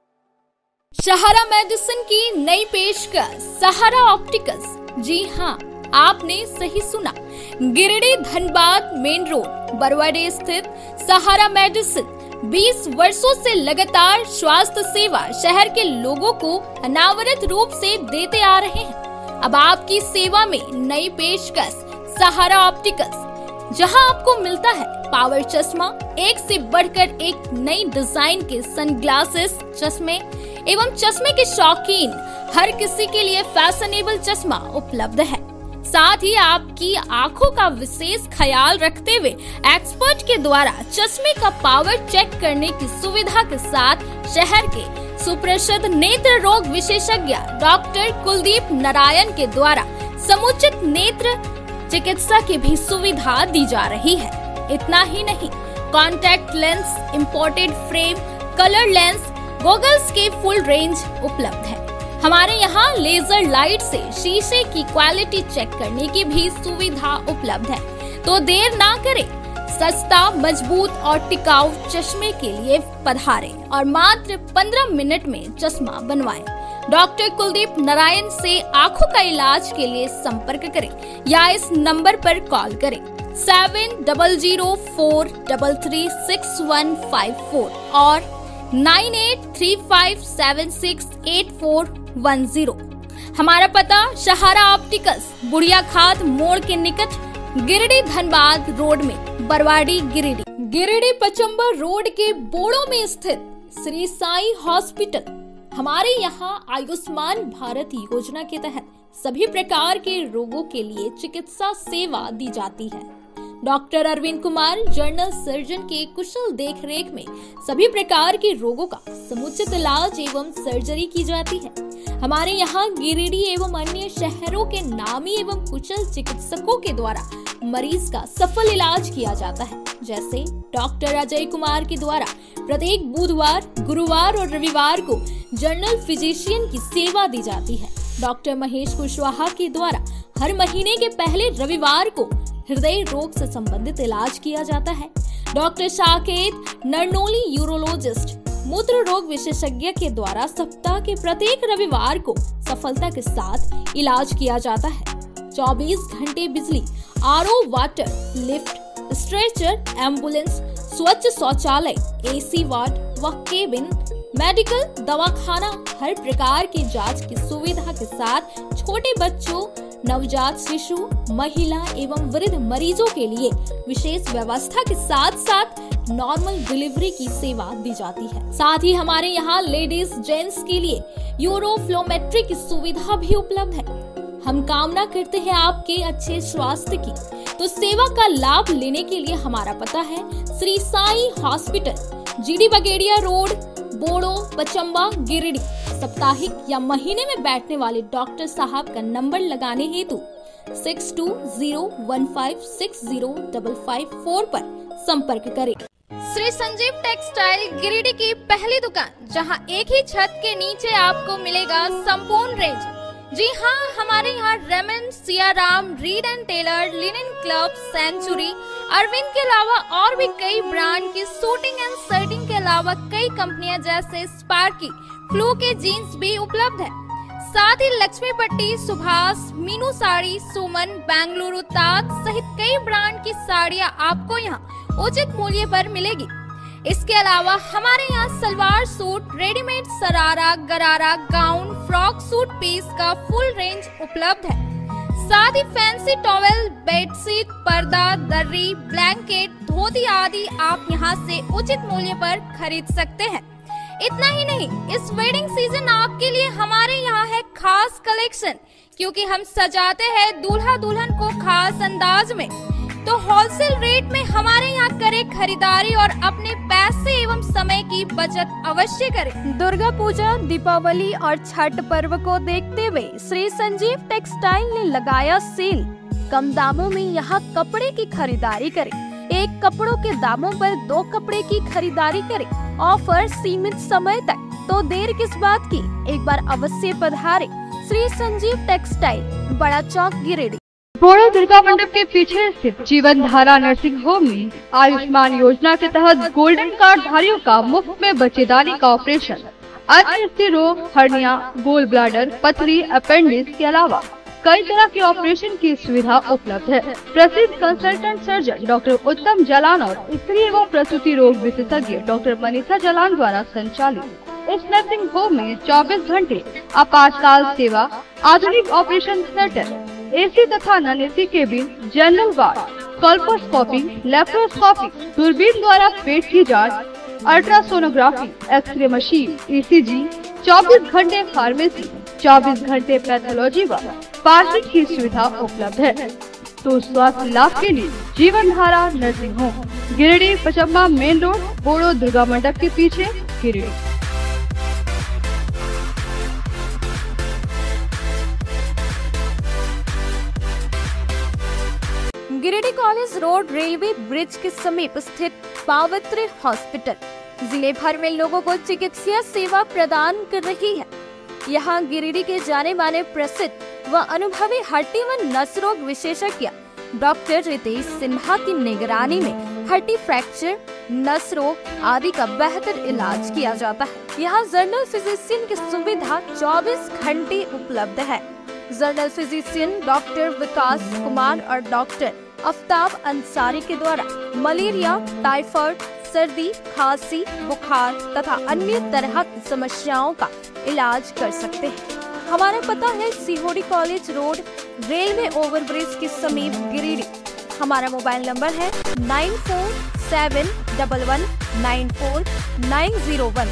सहारा मेडिसिन की नई पेशकश सहारा ऑप्टिकल्स। जी हाँ, आपने सही सुना। गिरिडीह धनबाद मेन रोड बरवाडे स्थित सहारा मेडिसिन 20 वर्षों से लगातार स्वास्थ्य सेवा शहर के लोगों को अनावरत रूप से देते आ रहे हैं। अब आपकी सेवा में नई पेशकश सहारा ऑप्टिकल्स, जहां आपको मिलता है पावर चश्मा, एक से बढ़कर एक नई डिजाइन के सनग्लासेस, चश्मे एवं चश्मे के शौकीन हर किसी के लिए फैशनेबल चश्मा उपलब्ध है। साथ ही आपकी आंखों का विशेष ख्याल रखते हुए एक्सपर्ट के द्वारा चश्मे का पावर चेक करने की सुविधा के साथ शहर के सुप्रसिद्ध नेत्र रोग विशेषज्ञ डॉक्टर कुलदीप नारायण के द्वारा समुचित नेत्र चिकित्सा की भी सुविधा दी जा रही है। इतना ही नहीं, contact lens, imported frame, colour lens, goggles के फुल रेंज उपलब्ध है। हमारे यहाँ लेजर लाइट से शीशे की क्वालिटी चेक करने की भी सुविधा उपलब्ध है। तो देर ना करें, सस्ता, मजबूत और टिकाऊ चश्मे के लिए पधारें और मात्र 15 मिनट में चश्मा बनवाएं। डॉक्टर कुलदीप नारायण से आंखों का इलाज के लिए संपर्क करें या इस नंबर पर कॉल करें 7004336154 और 9835768410। हमारा पता सहारा ऑप्टिकल्स, बुढ़िया खाद मोड़ के निकट, गिरिडीह धनबाद रोड में, बरवाडी गिरिडीह। गिरिडीह पचम्बर रोड के बोड़ो में स्थित श्री साई हॉस्पिटल। हमारे यहाँ आयुष्मान भारत योजना के तहत सभी प्रकार के रोगों के लिए चिकित्सा सेवा दी जाती है। Doctor Arvind Kumar general surgeon के कुशल देखरेख में सभी प्रकार के रोगों का समुचित इलाज एवं सर्जरी की जाती है। हमारे यहाँ गिरिडीह एवं अन्य शहरों के नामी एवं कुशल चिकित्सकों के द्वारा मरीज का सफल इलाज किया जाता है। जैसे डॉक्टर अजय कुमार के द्वारा प्रत्येक बुधवार, गुरुवार और रविवार को जनरल फिजिशियन की सेवा दी जाती है। डॉक्टर महेश कुशवाहा के द्वारा हर महीने के पहले रविवार को हृदय रोग से संबंधित इलाज किया जाता है। डॉक्टर साकेत नरनोली यूरोलॉजिस्ट मूत्र रोग विशेषज्ञ के द्वारा सप्ताह के प्रत्येक रविवार को सफलता के साथ इलाज किया जाता है। 24 घंटे बिजली, RO water, lift, stretcher, ambulance, स्वच्छ शौचालय, एसी वार्ड व केबिन, मेडिकल, दवाखाना, हर प्रकार की जांच की सुविधा के साथ छोटे बच्चों, नवजात शिशु, महिला एवं वृद्ध मरीजों के लिए विशेष व्यवस्था के साथ साथ नॉर्मल डिलीवरी की सेवा दी जाती है। साथ ही हमारे यहाँ लेडीज जेंट्स के लिए यूरोफ्लोमेट्री की सुविधा भी उपलब्ध है। हम कामना करते हैं आपके अच्छे स्वास्थ्य की, तो सेवा का लाभ लेने के लिए हमारा पता है Shri Sai hospital, GD Bagedia road, Boro, Pachamba, Giridih. साप्ताहिक या महीने में बैठने वाले डॉक्टर साहब का नंबर लगाने हेतु 6201560554 पर संपर्क करें। श्री संजीव टेक्सटाइल गिरिडीह की पहली दुकान, जहां एक ही छत के नीचे आपको मिलेगा संपूर्ण रेंज। जी हाँ, हमारे यहाँ Raymond, Siyaram, Reid and Taylor, linen club, century, Arvind के अलावा और भी कई ब्रांड की सूटिंग एंड शर्टिंग के अलावा कई कंपनियां जैसे स्पार्की, फ्लू के जीन्स भी उपलब्ध है। साथ ही लक्ष्मी पट्टी, सुभाष, मीनू साड़ी, सुमन, बेंगलुरु ताज सहित कई ब्रांड की साड़ियां आपको यहाँ उचित मूल्य पर मिलेगी। इसके अलावा हमारे यहाँ salwar suit, readymade sharara, gharara, gown, frock suit piece का फुल रेंज उपलब्ध है। साथ ही फैंसी टॉवेल, बेडशीट, पर्दा, दर्री, ब्लैंकेट, धोती आदि आप यहाँ से उचित मूल्य पर खरीद सकते हैं। इतना ही नहीं, इस वेडिंग सीजन आपके लिए हमारे यहाँ है खास कलेक्शन, क्योंकि हम सजाते हैं दूल्हा दुल्हन को खास अंदाज में। तो होलसेल रेट में हमारे यहाँ करें खरीदारी और अपने पैसे एवं समय की बचत अवश्य करें। दुर्गा पूजा, दीपावली और छठ पर्व को देखते हुए श्री संजीव टेक्सटाइल ने लगाया सेल। कम दामों में यहाँ कपड़े की खरीदारी करें। एक कपड़ों के दामों पर 2 कपड़े की खरीदारी करें। ऑफर सीमित समय तक, तो देर किस बात की, एक बार अवश्य पधारें। श्री संजीव टेक्सटाइल, बड़ा चौक, गिरिडीह। बोड़ो दुर्गा मंडप के पीछे स्थित जीवन धारा नर्सिंग होम में आयुष्मान योजना के तहत गोल्डन कार्ड धारियों का मुफ्त में बच्चेदानी का ऑपरेशन, अन्य स्त्री रोग, हर्निया, गोल ब्लैडर, पथरी, अपेंडिक्स के अलावा कई तरह के ऑपरेशन की सुविधा उपलब्ध है। प्रसिद्ध कंसल्टेंट सर्जन डॉक्टर उत्तम जालान और स्त्री एवं प्रसूति रोग विशेषज्ञ डॉक्टर मनीषा जालान द्वारा संचालित इस नर्सिंग होम में 24 घंटे आपातकाल सेवा, आधुनिक ऑपरेशन थिएटर, एसी तथा non AC cabin, general ward, colposcopy, laparoscopy, दूरबीन द्वारा पेट की जांच, अल्ट्रासोनोग्राफी, एक्सरे मशीन, ईसीजी, 24 घंटे फार्मेसी, 24 घंटे पैथोलॉजी व पार्किंग की सुविधा उपलब्ध है। तो स्वास्थ्य लाभ के लिए Jeevan Dhara nursing home, Giridih, Pachamba main road, बोड़ो दुर्गा मंडप के पीछे, Giridih. Giridih college road railway bridge के समीप स्थित पावित्र हॉस्पिटल जिले भर में लोगों को चिकित्सा सेवा प्रदान कर रही है। यहाँ गिरिडीह के जाने माने प्रसिद्ध व अनुभवी हड्डी व नस रोग विशेषज्ञ डॉक्टर रितेश सिन्हा की निगरानी में हड्डी फ्रैक्चर, नस रोग आदि का बेहतर इलाज किया जाता है। यहाँ जनरल फिजिशियन की सुविधा 24 घंटे उपलब्ध है। General physician doctor Vikas Kumar और डॉक्टर आफ्ताब अंसारी के द्वारा मलेरिया, टाइफाइड, सर्दी, खांसी, बुखार तथा अन्य तरह की समस्याओं का इलाज कर सकते हैं। हमारा पता है Sihodih college road railway overbridge के समीप गिरिडीह। हमारा मोबाइल नंबर है 9471194901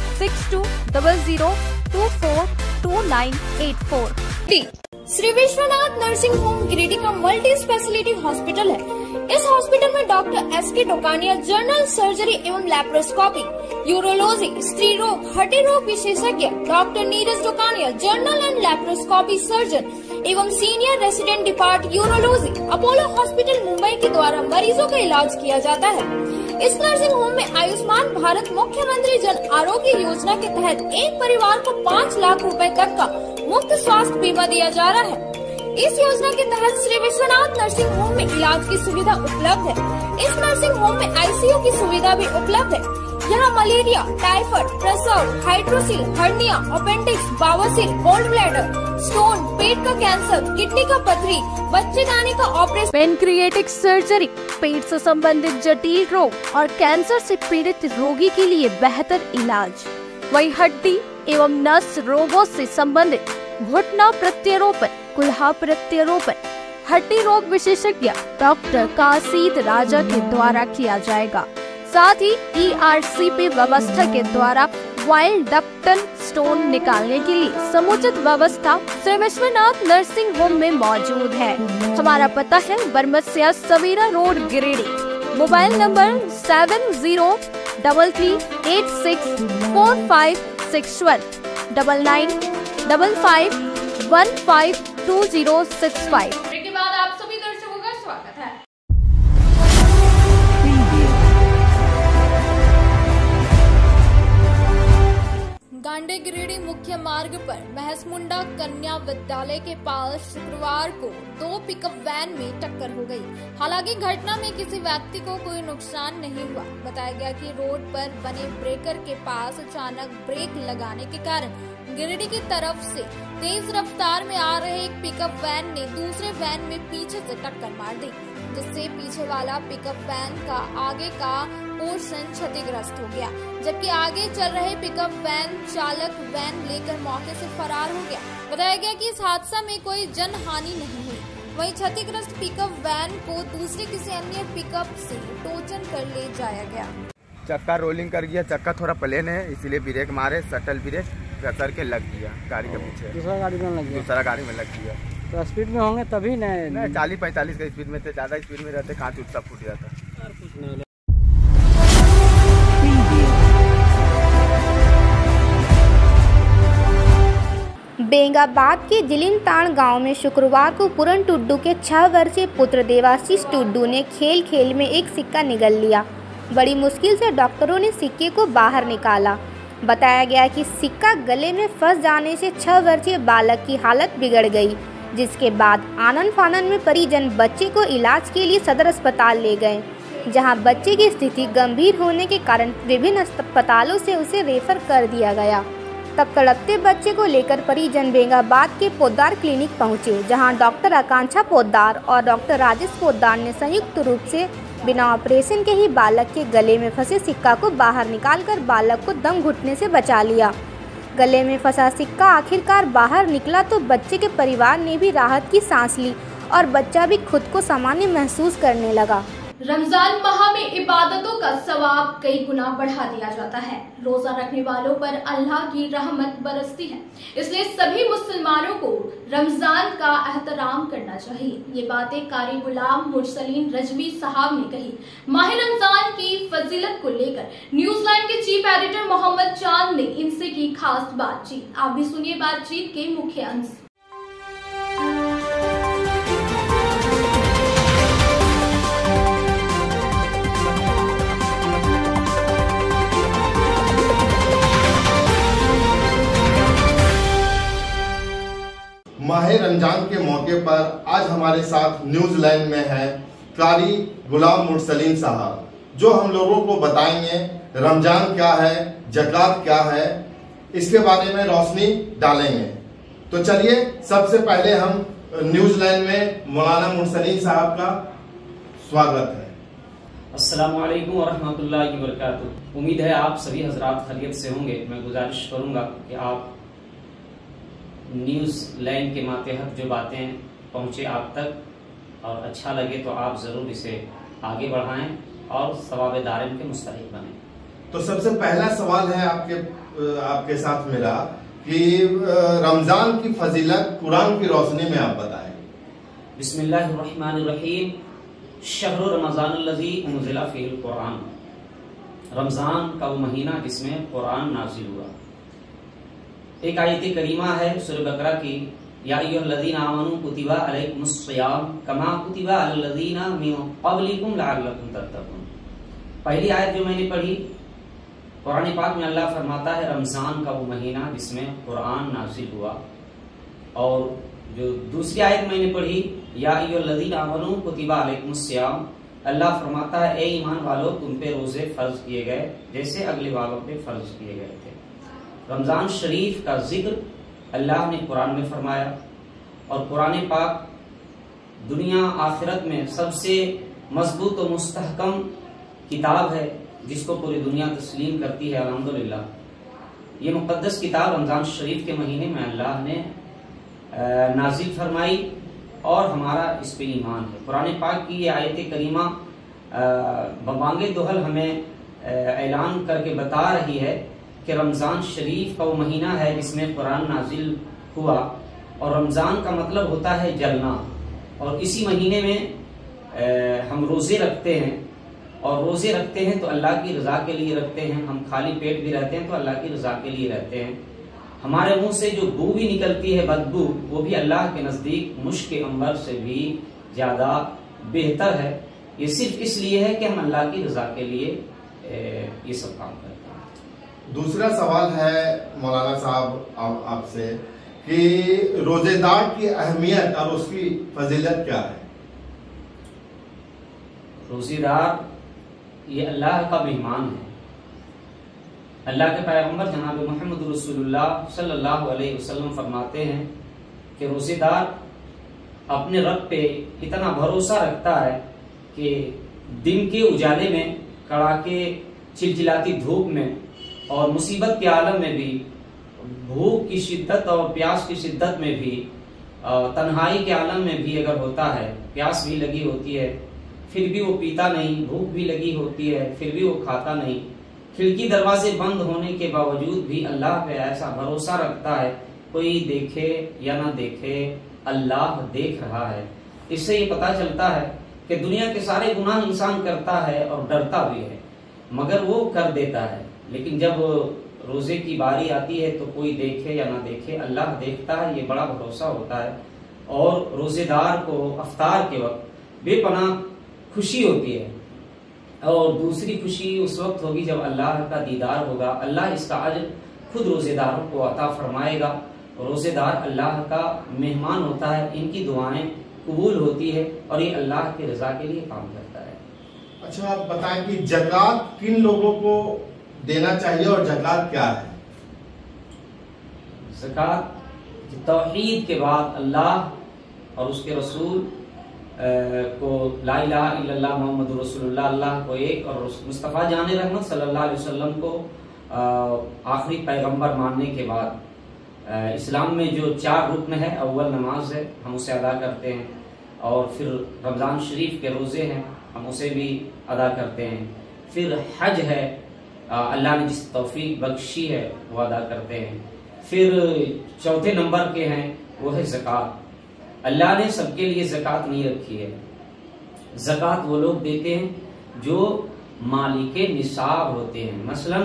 6200242984। श्री विश्वनाथ नर्सिंग होम गिरिडीह का मल्टी स्पेशलिटी हॉस्पिटल है। इस हॉस्पिटल में doctor S.K. Tokania general surgery एवं लैप्रोस्कोपी, यूरोलॉजी, स्त्री रोग, हड्डी रोग विशेषज्ञ, doctor Neeraj Tokania general and laparoscopy surgeon एवं senior resident depart urology, Apollo hospital Mumbai के द्वारा मरीजों का इलाज किया जाता है। इस नर्सिंग होम में आयुष्मान भारत मुख्यमंत्री जन आरोग्य योजना के तहत एक परिवार को 5 लाख रुपए तक का मुफ्त स्वास्थ्य बीमा दिया जा रहा है। इस योजना के तहत श्री विश्वनाथ नर्सिंग होम में इलाज की सुविधा उपलब्ध है। इस नर्सिंग होम में ICU की सुविधा भी उपलब्ध है। यहाँ मलेरिया, टाइफाइड, प्रसव, हाइड्रोसिल, हर्निया, अपेंडिक्स, बावसील, गोल्ड ब्लैडर, स्टोन, पेट का कैंसर, किडनी का पथरी, बच्चेदानी का ऑपरेशन, पेनक्रिएटिक सर्जरी, पेट से संबंधित जटिल रोग और कैंसर से पीड़ित रोगी के लिए बेहतर इलाज। वही हड्डी एवं नस रोगों से संबंधित घुटना प्रत्यारोपण, कुल्हा प्रत्यारोपण, हड्डी रोग विशेषज्ञ डॉक्टर कासिद राजा के द्वारा किया जाएगा। साथ ही ERCP व्यवस्था के द्वारा वाइल्ड डक्टल स्टोन निकालने के लिए समुचित व्यवस्था श्री विश्वनाथ नर्सिंग होम में मौजूद है। हमारा पता है Baramasia Savera road Giridih. Mobile number 7033864561 9955152065। के बाद आप सभी दर्शकों का स्वागत है। गांडे गिरिडीह मुख्य मार्ग पर महसमुंडा कन्या विद्यालय के पास शुक्रवार को 2 पिकअप वैन में टक्कर हो गई। हालांकि घटना में किसी व्यक्ति को कोई नुकसान नहीं हुआ। बताया गया कि रोड पर बने ब्रेकर के पास अचानक ब्रेक लगाने के कारण गिरिडीह की तरफ से तेज रफ्तार में आ रहे एक पिकअप वैन ने दूसरे वैन में पीछे से टक्कर मार दी, जिससे पीछे वाला पिकअप वैन का आगे का पोर्शन क्षतिग्रस्त हो गया, जबकि आगे चल रहे पिकअप वैन चालक वैन लेकर मौके से फरार हो गया। बताया गया कि इस हादसा में कोई जनहानि नहीं हुई। वहीं क्षतिग्रस्त पिकअप वैन को दूसरे किसी अन्य पिकअप से टोचन कर ले जाया गया। चक्का रोलिंग कर गया, चक्का थोड़ा प्लेन है इसलिए ब्रेक मारे, शटल ब्रेक कसर के लग गया गाड़ी के पीछे। दूसरा गाड़ी में लग गया। तो स्पीड में होंगे तभी नहीं 40-45 का स्पीड में थे, ज्यादा स्पीड में रहते कांच सब फूट जाता। बेंगाबाद के जिलिनतान गांव में शुक्रवार को पूरन टुड्डू के 6 वर्षीय पुत्र देवाशीष टुड्डू ने खेल खेल में एक सिक्का निगल लिया। बड़ी मुश्किल से डॉक्टरों ने सिक्के को बाहर निकाला। बताया गया कि सिक्का गले में फंस जाने से 6 वर्षीय बालक की हालत बिगड़ गई, जिसके बाद आनन फानन में परिजन बच्चे को इलाज के लिए सदर अस्पताल ले गए, जहां बच्चे की स्थिति गंभीर होने के कारण विभिन्न अस्पतालों से उसे रेफर कर दिया गया। तब तड़पते बच्चे को लेकर परिजन बेंगाबाद के पोद्दार क्लिनिक पहुंचे, जहां डॉक्टर आकांक्षा पोद्दार और डॉक्टर राजेश पोद्दार ने संयुक्त रूप से बिना ऑपरेशन के ही बालक के गले में फंसे सिक्का को बाहर निकालकर बालक को दम घुटने से बचा लिया। गले में फंसा सिक्का आखिरकार बाहर निकला तो बच्चे के परिवार ने भी राहत की सांस ली और बच्चा भी खुद को सामान्य महसूस करने लगा। रमजान माह में इबादतों का सवाब कई गुना बढ़ा दिया जाता है। रोजा रखने वालों पर अल्लाह की रहमत बरसती है, इसलिए सभी मुसलमानों को रमजान का एहतराम करना चाहिए। ये बातें कारी गुलाम मुरसलीन रजवी साहब ने कही। माह रमजान की फजीलत को लेकर न्यूज़लैंड के चीफ एडिटर मोहम्मद चांद ने इनसे की खास बातचीत। आप भी सुनिए बातचीत के मुख्य अंश। रमजान के मौके पर आज हमारे साथ न्यूजीलैंड में है कारी गुलाम मुरसलीन साहब, जो हम लोगों को बताएंगे रमजान क्या है, ज़कात क्या है, इसके बारे में रोशनी डालेंगे। तो चलिए सबसे पहले हम न्यूजीलैंड में मौलाना मुरसलीन साहब का स्वागत है। अस्सलाम वालेकुम वरहमतुल्लाहि वबरकातुहू। उम्मीद है आप सभी हजरात खैरियत से होंगे। मैं गुजारिश करूंगा कि आप न्यूजीलैंड के मातहत जो बातें पहुंचे आप तक और अच्छा लगे तो आप ज़रूर इसे आगे बढ़ाएं और सवाब दारिन के मुस्तहिक बने। तो सबसे पहला सवाल है आपके साथ मेरा कि रमजान की फजीलत कुरान की रोशनी में आप बताएं। बिस्मिल्लाहिर्रहमानिर्रहीम। शहर रमज़ानुल्लज़ी उनज़िला फ़ीहिल कुरान। रमज़ान का वो महीना जिसमें कुरान नाज़िल हुआ। एक आयत करीमा है सूरह बकरा की, या अय्युहल्लज़ीना आमनू कुतिबा अलैकुमुस्सियाम कमा कुतिबा अलल्लज़ीना मिन क़ब्लिकुम लअल्लकुम तत्तक़ून। पहली आयत जो मैंने पढ़ी, कुरान पाक में अल्लाह फरमाता है रमज़ान का वो महीना जिसमें कुरान नाज़िल हुआ। और जो दूसरी आयत मैंने पढ़ी, या अय्युहल्लज़ीना आमनू कुतिबा अलैकुमुस्सियाम, अल्लाह फरमाता है ए ईमान वालों तुम पे रोजे फर्ज किए गए जैसे अगले वालों पे फर्ज किए गए थे। रमज़ान शरीफ का जिक्र अल्लाह ने कुरान में फरमाया और कुरान पाक दुनिया आखिरत में सबसे मजबूत और मुस्तहकम किताब है जिसको पूरी दुनिया तस्लीम करती है अल्हम्दुलिल्लाह। ये मुक़द्दस किताब रमज़ान शरीफ के महीने में अल्लाह ने नाजिल फरमाई और हमारा इस पे ईमान है। कुरान पाक की ये आयत करीमा बबांगे दोहल हमें ऐलान करके बता रही है कि रमज़ान शरीफ का वो महीना है जिसमें कुरान नाजिल हुआ। और रमज़ान का मतलब होता है जलना, और इसी महीने में हम रोज़े रखते हैं, और रोज़े रखते हैं तो अल्लाह की रज़ा के लिए रखते हैं। हम खाली पेट भी रहते हैं तो अल्लाह की रज़ा के लिए रहते हैं। हमारे मुंह से जो बू भी निकलती है बदबू, वो भी अल्लाह के नज़दीक मुश्क अंबर से भी ज़्यादा बेहतर है। ये सिर्फ इसलिए है कि हम अल्लाह की रज़ा के लिए ये सब काम करते हैं। दूसरा सवाल है मौलाना साहब आपसे कि रोजेदार की अहमियत और उसकी फजीलत क्या है? रोजेदार ये अल्लाह का मेहमान है। अल्लाह के पैगंबर जनाब मोहम्मद रसूलुल्लाह सल्लल्लाहु अलैहि वसल्लम फरमाते हैं कि रोजेदार अपने रब पे इतना भरोसा रखता है कि दिन के उजाले में, कड़ाके चिलचिलाती धूप में और मुसीबत के आलम में भी, भूख की शिद्दत और प्यास की शिद्दत में भी, तन्हाई के आलम में भी अगर होता है, प्यास भी लगी होती है फिर भी वो पीता नहीं, भूख भी लगी होती है फिर भी वो खाता नहीं, खिड़की दरवाजे बंद होने के बावजूद भी अल्लाह पे ऐसा भरोसा रखता है कोई देखे या ना देखे अल्लाह देख रहा है। इससे ये पता चलता है कि दुनिया के सारे गुनाह इंसान करता है और डरता भी है, मगर वो कर देता है। लेकिन जब रोजे की बारी आती है तो कोई देखे या ना देखे अल्लाह देखता है, ये बड़ा भरोसा होता है। और रोजेदार को अफ्तार के वक्त बेपनाह खुशी होती है, और दूसरी खुशी उस वक्त होगी जब अल्लाह का दीदार होगा। अल्लाह इसका अज्र खुद रोजेदारों को अता फरमाएगा। रोजेदार अल्लाह का मेहमान होता है, इनकी दुआएं कबूल होती है और ये अल्लाह की रजा के लिए काम करता है। अच्छा, आप बताएं कि ज़कात किन लोगों को देना चाहिए और ज़कात क्या है? ज़कात तौहीद के बाद अल्लाह और उसके रसूल को ला इलाहा इल्लल्लाह मोहम्मद रसूलुल्लाह, अल्लाह को एक और मुस्तफ़ा जान रहमत सल्लल्लाहु अलैहि वसल्लम को आखिरी पैगंबर मानने के बाद इस्लाम में जो 4 रुकन है, अव्वल नमाज है, हम उसे अदा करते हैं, और फिर रमज़ान शरीफ के रोज़े हैं, हम उसे भी अदा करते हैं। फिर हज है, अल्लाह ने जिस तौफीक बख्शी है वो अदा करते हैं। फिर चौथे नंबर के हैं वो है ज़कात। अल्लाह ने सबके लिए ज़कात नहीं रखी है। ज़कात वो लोग देते हैं जो मालिके निसाब होते हैं, मसलन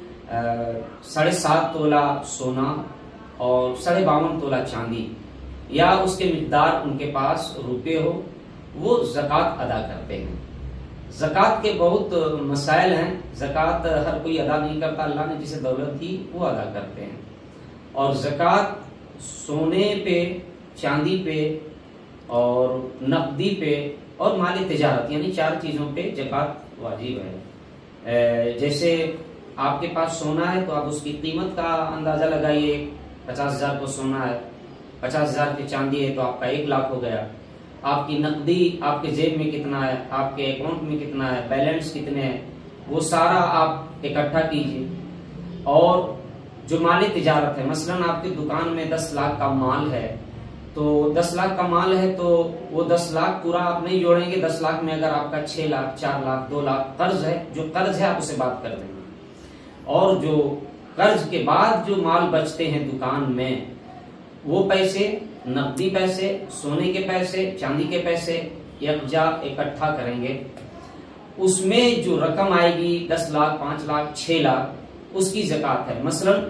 7.5 तोला सोना और 52.5 तोला चांदी, या उसके मिकदार उनके पास रुपए हो, वो ज़कात अदा करते हैं। ज़कात के बहुत मसाइल हैं, ज़कात हर कोई अदा नहीं करता, अल्लाह ने जिसे दौलत दी वो अदा करते हैं। और ज़कात सोने पे चांदी पे और नकदी पे और माल तिजारत, यानी 4 चीजों पे ज़कात वाजिब है। जैसे आपके पास सोना है तो आप उसकी कीमत का अंदाजा लगाइए, 50,000 को सोना है, 50,000 की चांदी है तो आपका 1 लाख हो गया। आपकी नकदी आपके जेब में कितना है, आपके अकाउंट में कितना है, बैलेंस कितने हैं, वो सारा आप इकट्ठा कीजिए। और जो माल तिजारत है, मसलन आपकी दुकान में 10 लाख का माल है, तो 10 लाख का माल है तो वो 10 लाख पूरा आप नहीं जोड़ेंगे। 10 लाख में अगर आपका 6 लाख, 4 लाख, 2 लाख कर्ज है, जो कर्ज है आप उसे बात कर देंगे। और जो कर्ज के बाद जो माल बचते हैं दुकान में, वो पैसे, नकदी पैसे, सोने के पैसे, चांदी के पैसे यकजा इकट्ठा करेंगे। उसमें जो रकम आएगी 10 लाख, 5 लाख, 6 लाख, उसकी ज़कात है। मसलन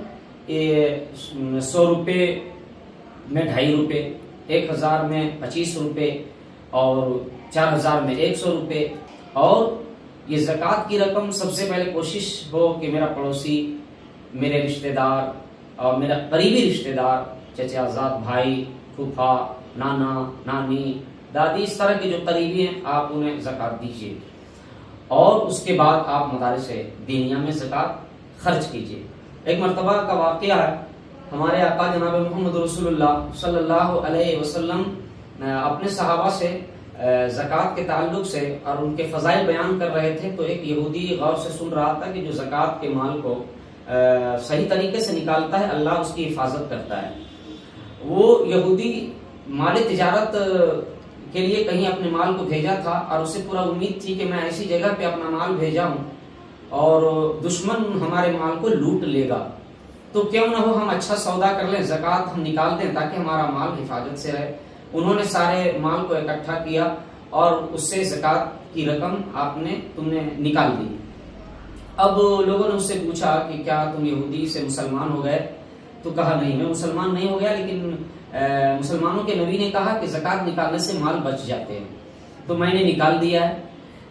100 रुपये में 2.5 रुपये, 1000 में 25 रुपये और 4000 में 100 रुपये। और ये ज़कात की रकम सबसे पहले कोशिश हो कि मेरा पड़ोसी, मेरे रिश्तेदार और मेरा करीबी रिश्तेदार, चचाजाद भाई, फूफा, नाना, नानी, दादी, इस तरह के जो करीबी हैं आप उन्हें ज़कात दीजिए। और उसके बाद आप मदारिस दीनिया में ज़कात खर्च कीजिए। एक मरतबा का वाक़या है, हमारे आका जनाब मोहम्मद रसूलुल्लाह सल्लल्लाहु अलैहि वसल्लम अपने सहाबा से ज़कात के ताल्लुक से और उनके फ़ज़ाइल बयान कर रहे थे, तो एक यहूदी गौर से सुन रहा था कि जो ज़कात के माल को सही तरीके से निकालता है, अल्लाह उसकी हिफाजत करता है। वो यहूदी माल तिजारत के लिए कहीं अपने माल को भेजा था और उसे पूरा उम्मीद थी कि मैं ऐसी जगह पे अपना माल भेजा हूँ और दुश्मन हमारे माल को लूट लेगा, तो क्यों ना हो हम अच्छा सौदा कर लें, ज़कात हम निकाल दें ताकि हमारा माल हिफाजत से रहे। उन्होंने सारे माल को इकट्ठा किया और उससे ज़कात की रकम तुमने निकाल दी। अब लोगों ने उससे पूछा कि क्या तुम यहूदी से मुसलमान हो गए? तो कहा नहीं, मैं मुसलमान नहीं हो गया, लेकिन मुसलमानों के नबी ने कहा कि ज़कात निकालने से माल बच जाते हैं, तो मैंने निकाल दिया है।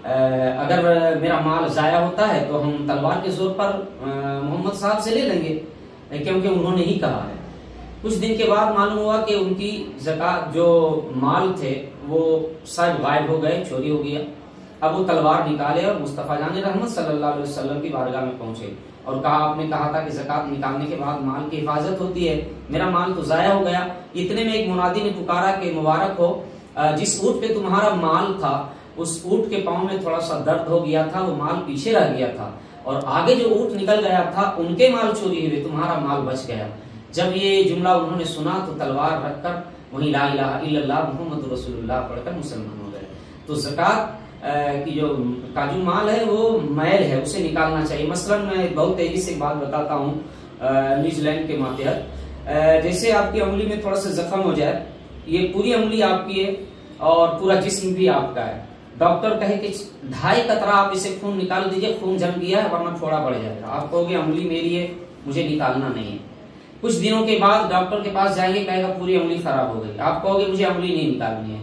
अगर मेरा माल ज़ाया होता है तो हम तलवार के जोर पर मोहम्मद साहब से ले लेंगे, क्योंकि उन्होंने ही कहा है। कुछ दिन के बाद मालूम हुआ कि उनकी ज़कात जो माल थे वो सब गायब हो गए, चोरी हो गया। अब वो तलवार निकाले और मुस्तफ़ा जान रहमत सल्लल्लाहु अलैहि वसल्लम की बारगाह में पहुंचे और कहा, आपने कहा था कि ज़कात निकालने के बाद माल की हिफाजत होती है, मेरा माल तो ज़ाया हो गया। इतने में एक मुनादी ने पुकारा कि मुबारक हो, जिस ऊँट पे तुम्हारा माल था उस ऊँट के पाँव में थोड़ा सा दर्द हो गया था, वो माल पीछे रह गया था और आगे जो ऊँट निकल गया था उनके माल चोरी हुए, तुम्हारा माल बच गया। जब ये जुमला उन्होंने सुना तो तलवार रखकर वहीं ला इलाहा इल्लल्लाह मुहम्मद रसूलुल्लाह पढ़कर मुसलमान हो गए। तो ज़कात की जो काजू माल है वो मैल है, उसे निकालना चाहिए। मसलन मैं बहुत तेजी से बात बताता हूँ न्यूजीलैंड के मातहत। जैसे आपकी उंगली में थोड़ा सा जख्म हो जाए, ये पूरी उंगली आपकी है और पूरा जिस्म भी आपका है, डॉक्टर कहे कि 2.5 कतरा आप इसे खून निकाल दीजिए, खून जम गया है वरना थोड़ा बढ़ जाएगा। आप कहोगे उंगली मेरी है, मुझे निकालना नहीं है। कुछ दिनों के बाद डॉक्टर के पास जाएंगे, कहेगा पूरी उंगली खराब हो गई, आप कहोगे मुझे उंगली नहीं निकालनी है।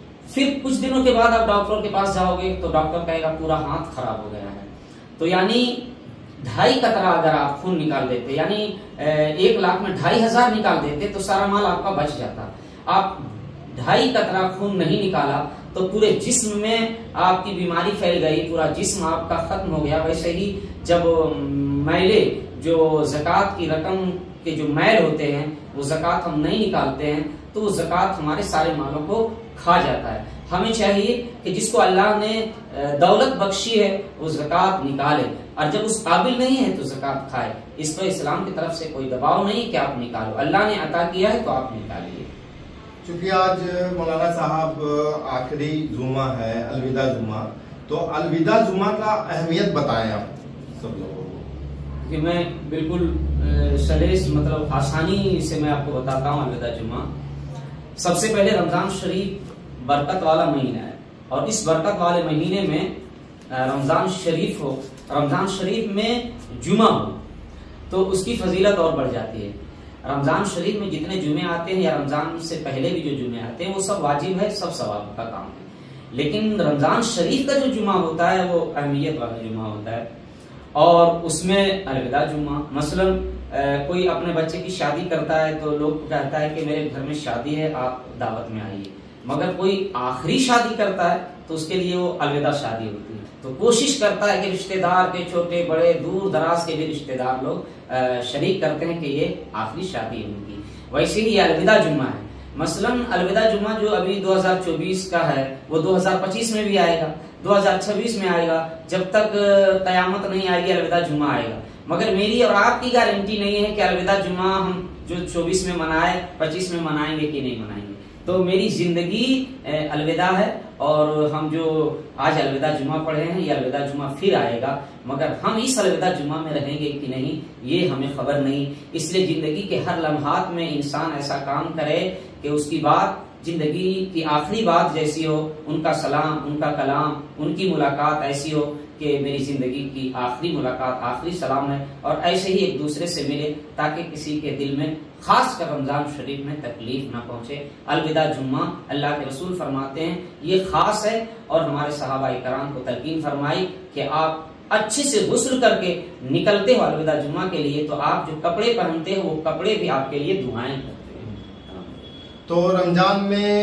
फिर कुछ दिनों के बाद आप डॉक्टर के पास जाओगे तो डॉक्टर कहेगा पूरा हाथ खराब हो गया है। तो यानी 2.5 कतरा अगर आप खून निकाल देते, यानी 1 लाख में 2,500 निकाल देते तो सारा माल आपका बच जाता। आप 2.5 कतरा खून नहीं निकाला तो पूरे जिस्म में आपकी बीमारी फैल गई, पूरा जिस्म आपका खत्म हो गया। वैसे ही जब मैले जो ज़कात की रकम के जो मैल होते हैं वो ज़कात हम नहीं निकालते हैं तो वो ज़कात हमारे सारे मालों को खा जाता है। हमें चाहिए कि जिसको अल्लाह ने दौलत बख्शी है वो ज़कात निकाले और जब उस काबिल नहीं है तो ज़कात खाए। इस पर इस्लाम की तरफ से कोई दबाव नहीं कि आप निकालो, अल्लाह ने अता किया है तो आप निकालिए। चूंकि आज मौलाना साहब आखिरी जुमा है, अलविदा जुमा, तो अलविदा जुमा का अहमियत बताएं आप सब लोगों को। कि मैं बिल्कुल सलेस मतलब आसानी से मैं आपको बताता हूँ अलविदा जुमा। सबसे पहले रमजान शरीफ बरकत वाला महीना है और इस बरकत वाले महीने में रमजान शरीफ हो, रमजान शरीफ में जुमा हो तो उसकी फजीलत और बढ़ जाती है। रमजान शरीफ में जितने जुमे आते हैं या रमजान से पहले भी जो जुमे आते हैं वो सब वाजिब है, सब सवाब का काम है। लेकिन रमजान शरीफ का जो जुमा होता है वो अहमियत वाला जुमा होता है और उसमें अलविदा जुमा। मसलन कोई अपने बच्चे की शादी करता है तो लोग कहता है कि मेरे घर में शादी है, आप दावत में आइए। मगर कोई आखिरी शादी करता है तो उसके लिए वो अलविदा शादी होती है। तो कोशिश करता है कि रिश्तेदार के छोटे बड़े दूर दराज के भी रिश्तेदार लोग शरीक करते हैं कि ये आखिरी शादी है उनकी। वैसे ही अलविदा जुम्मा है। मसलन अलविदा जुम्मा जो अभी 2024 का है वो 2025 में भी आएगा, 2026 में आएगा। जब तक कयामत नहीं आएगी अलविदा जुम्मा आएगा। मगर मेरी और आपकी गारंटी नहीं है कि अलविदा जुम्मा हम जो 24 में मनाए 25 में मनाएंगे कि नहीं मनाएंगे। तो मेरी जिंदगी अलविदा है और हम जो आज अलविदा जुम्मा पढ़े हैं ये अलविदा जुम्मा फिर आएगा। मगर हम इस अलविदा जुम्मा में रहेंगे कि नहीं ये हमें खबर नहीं। इसलिए जिंदगी के हर लम्हात में इंसान ऐसा काम करे कि उसकी बात जिंदगी की आखिरी बात जैसी हो, उनका सलाम, उनका कलाम, उनकी मुलाकात ऐसी हो कि मेरी जिंदगी की आखिरी मुलाकात, आखिरी सलाम है। और ऐसे ही एक दूसरे से मिले ताकि किसी के दिल में खासकर रमजान शरीफ में तकलीफ ना पहुंचे। अलविदा जुम्मा अल्लाह के रसूल फरमाते हैं ये खास है और हमारे सहाबा इकराम को तलकीन फरमाई कि आप अच्छे से गुस्ल करके निकलते हो अलविदा जुम्मा के लिए तो आप जो कपड़े पहनते हो वो कपड़े भी आपके लिए दुआएं करते हैं। तो रमजान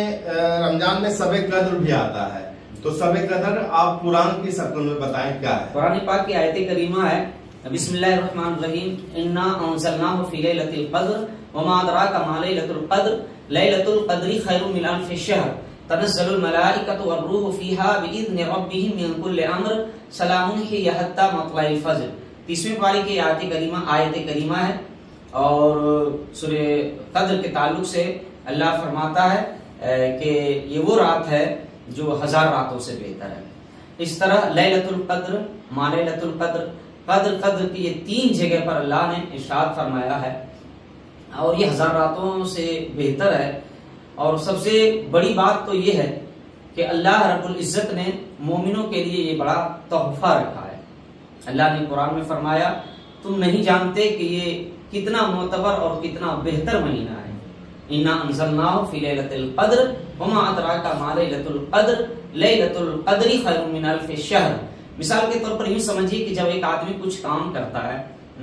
में सबे कद्र भी आता है, तो सबे कद्र आप कुरान की शक्ल में बताएं क्या है? कुरान पाक की आयत करीमा है बिस्मिल्लाहिर्रहमानिर्रहीम इन्ना अंज़लनाहु फी लैलतिल क़द्र वमा अदराका मा लैलतुल क़द्र लैलतुल क़द्रि खैरुम मिन अल्फि शहर तनज़्ज़लुल मलाइकतु वर्रूहु फीहा बिइज़्नि रब्बिहिम मिन कुल्लि अम्र सलामुन हिय हत्ता मत्लइल फज्र। 30वीं पारी की आयत करीमा है और सूरह क़द्र के ताल्लुक से अल्लाह फरमाता है कि ये वो रात है जो 1000 रातों से बेहतर है। इस तरह लैलतुल क़द्र मा लैलतुल क़द्र कद्र की ये 3 जगह पर अल्लाह ने इरशाद फरमाया है और ये 1000 रातों से बेहतर है। और सबसे बड़ी बात तो ये है कि अल्लाह रब्बुल इज्जत ने मोमिनों के लिए ये बड़ा तोहफा रखा है। अल्लाह ने कुरान में फरमाया तुम नहीं जानते कि ये कितना मोतबर और कितना बेहतर महीना है। इन्ना अंज़लनाहु फी लैलतिल क़द्र वमा अदराका मा लैलतुल क़द्र लैलतुल क़द्रि खैरुम मिन अल्फि शहर। मिसाल के तौर पर यूं समझिए कि जब एक आदमी कुछ काम करता है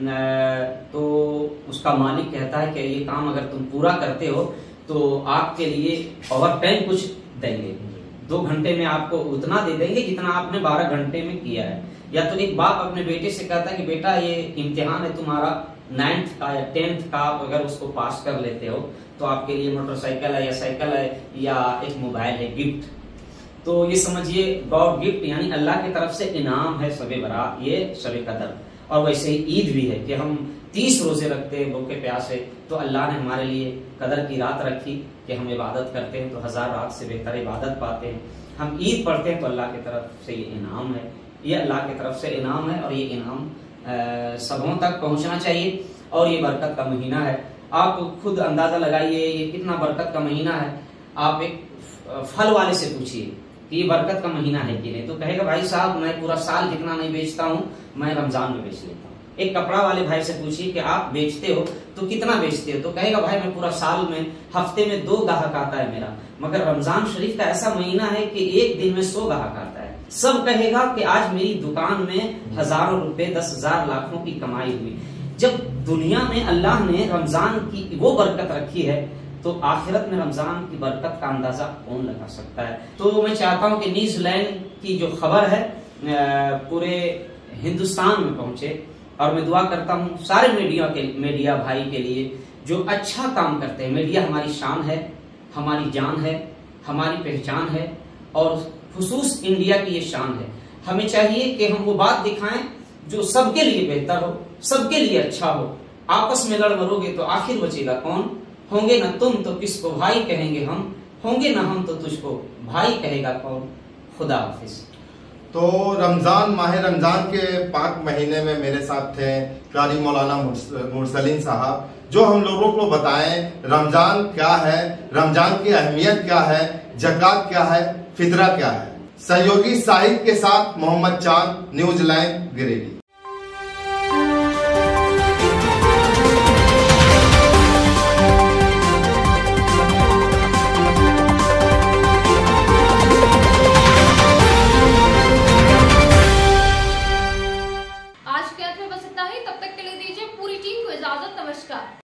तो उसका मालिक कहता है कि ये काम अगर तुम पूरा करते हो तो आपके लिए ओवर टाइम कुछ देंगे, 2 घंटे में आपको उतना दे देंगे जितना आपने 12 घंटे में किया है। या तो एक बाप अपने बेटे से कहता है कि बेटा ये इम्तिहान है तुम्हारा 9th का या 10th का, आप अगर उसको पास कर लेते हो तो आपके लिए मोटरसाइकिल है या साइकिल है या एक मोबाइल है गिफ्ट। तो ये समझिए गॉड गिफ्ट यानी अल्लाह की तरफ से इनाम है शबे बरात, ये शबे कदर। और वैसे ही ईद भी है कि हम 30 रोजे रखते हैं भूखे प्यासे, तो अल्लाह ने हमारे लिए कदर की रात रखी कि हम इबादत करते हैं तो 1000 रात से बेहतर इबादत पाते हैं। हम ईद पढ़ते हैं तो अल्लाह की तरफ से ये इनाम है, ये अल्लाह की तरफ से इनाम है और ये इनाम सबों तक पहुंचना चाहिए। और ये बरकत का महीना है, आप खुद अंदाजा लगाइए ये कितना बरकत का महीना है। आप एक फल वाले से पूछिए कि ये बरकत का महीना है कि नहीं, तो कहेगा भाई साहब मैं पूरा साल जितना नहीं बेचता हूँ, मैं रमजान में बेच लेता हूँ। एक कपड़ा वाले भाई से पूछिए कि आप बेचते हो तो कितना बेचते हो, तो कहेगा भाई मैं पूरा साल में हफ्ते में 2 ग्राहक आता है मेरा। मगर रमजान शरीफ का ऐसा महीना है कि एक दिन में 100 ग्राहक आता है। सब कहेगा कि आज मेरी दुकान में हजारों रुपए 10,000 लाखों की कमाई हुई। जब दुनिया में अल्लाह ने रमजान की वो बरकत रखी है तो आखिरत में रमजान की बरकत का अंदाजा कौन लगा सकता है। तो मैं चाहता हूं कि न्यूजीलैंड की जो खबर है पूरे हिंदुस्तान में पहुंचे और मैं दुआ करता हूं सारे मीडिया भाई के लिए जो अच्छा काम करते हैं। मीडिया हमारी शान है, हमारी जान है, हमारी पहचान है और खुसूस इंडिया की ये शान है। हमें चाहिए कि हम वो बात दिखाएं जो सबके लिए बेहतर हो, सबके लिए अच्छा हो। आपस में लड़ मरोगे तो आखिर बचेगा कौन? होंगे ना तुम तो किसको भाई कहेंगे हम, होंगे ना हम तो तुझको भाई कहेगा कौन। खुदा हाफिज। तो रमजान माह रमजान के पाक महीने में मेरे साथ थे कारी मौलाना मुरसलीन साहब, जो हम लोगों को बताएं रमजान क्या है, रमजान की अहमियत क्या है, ज़कात क्या है, फितरा क्या है। सहयोगी साहिब के साथ मोहम्मद चांद, न्यूजीलैंड गिरिडीह।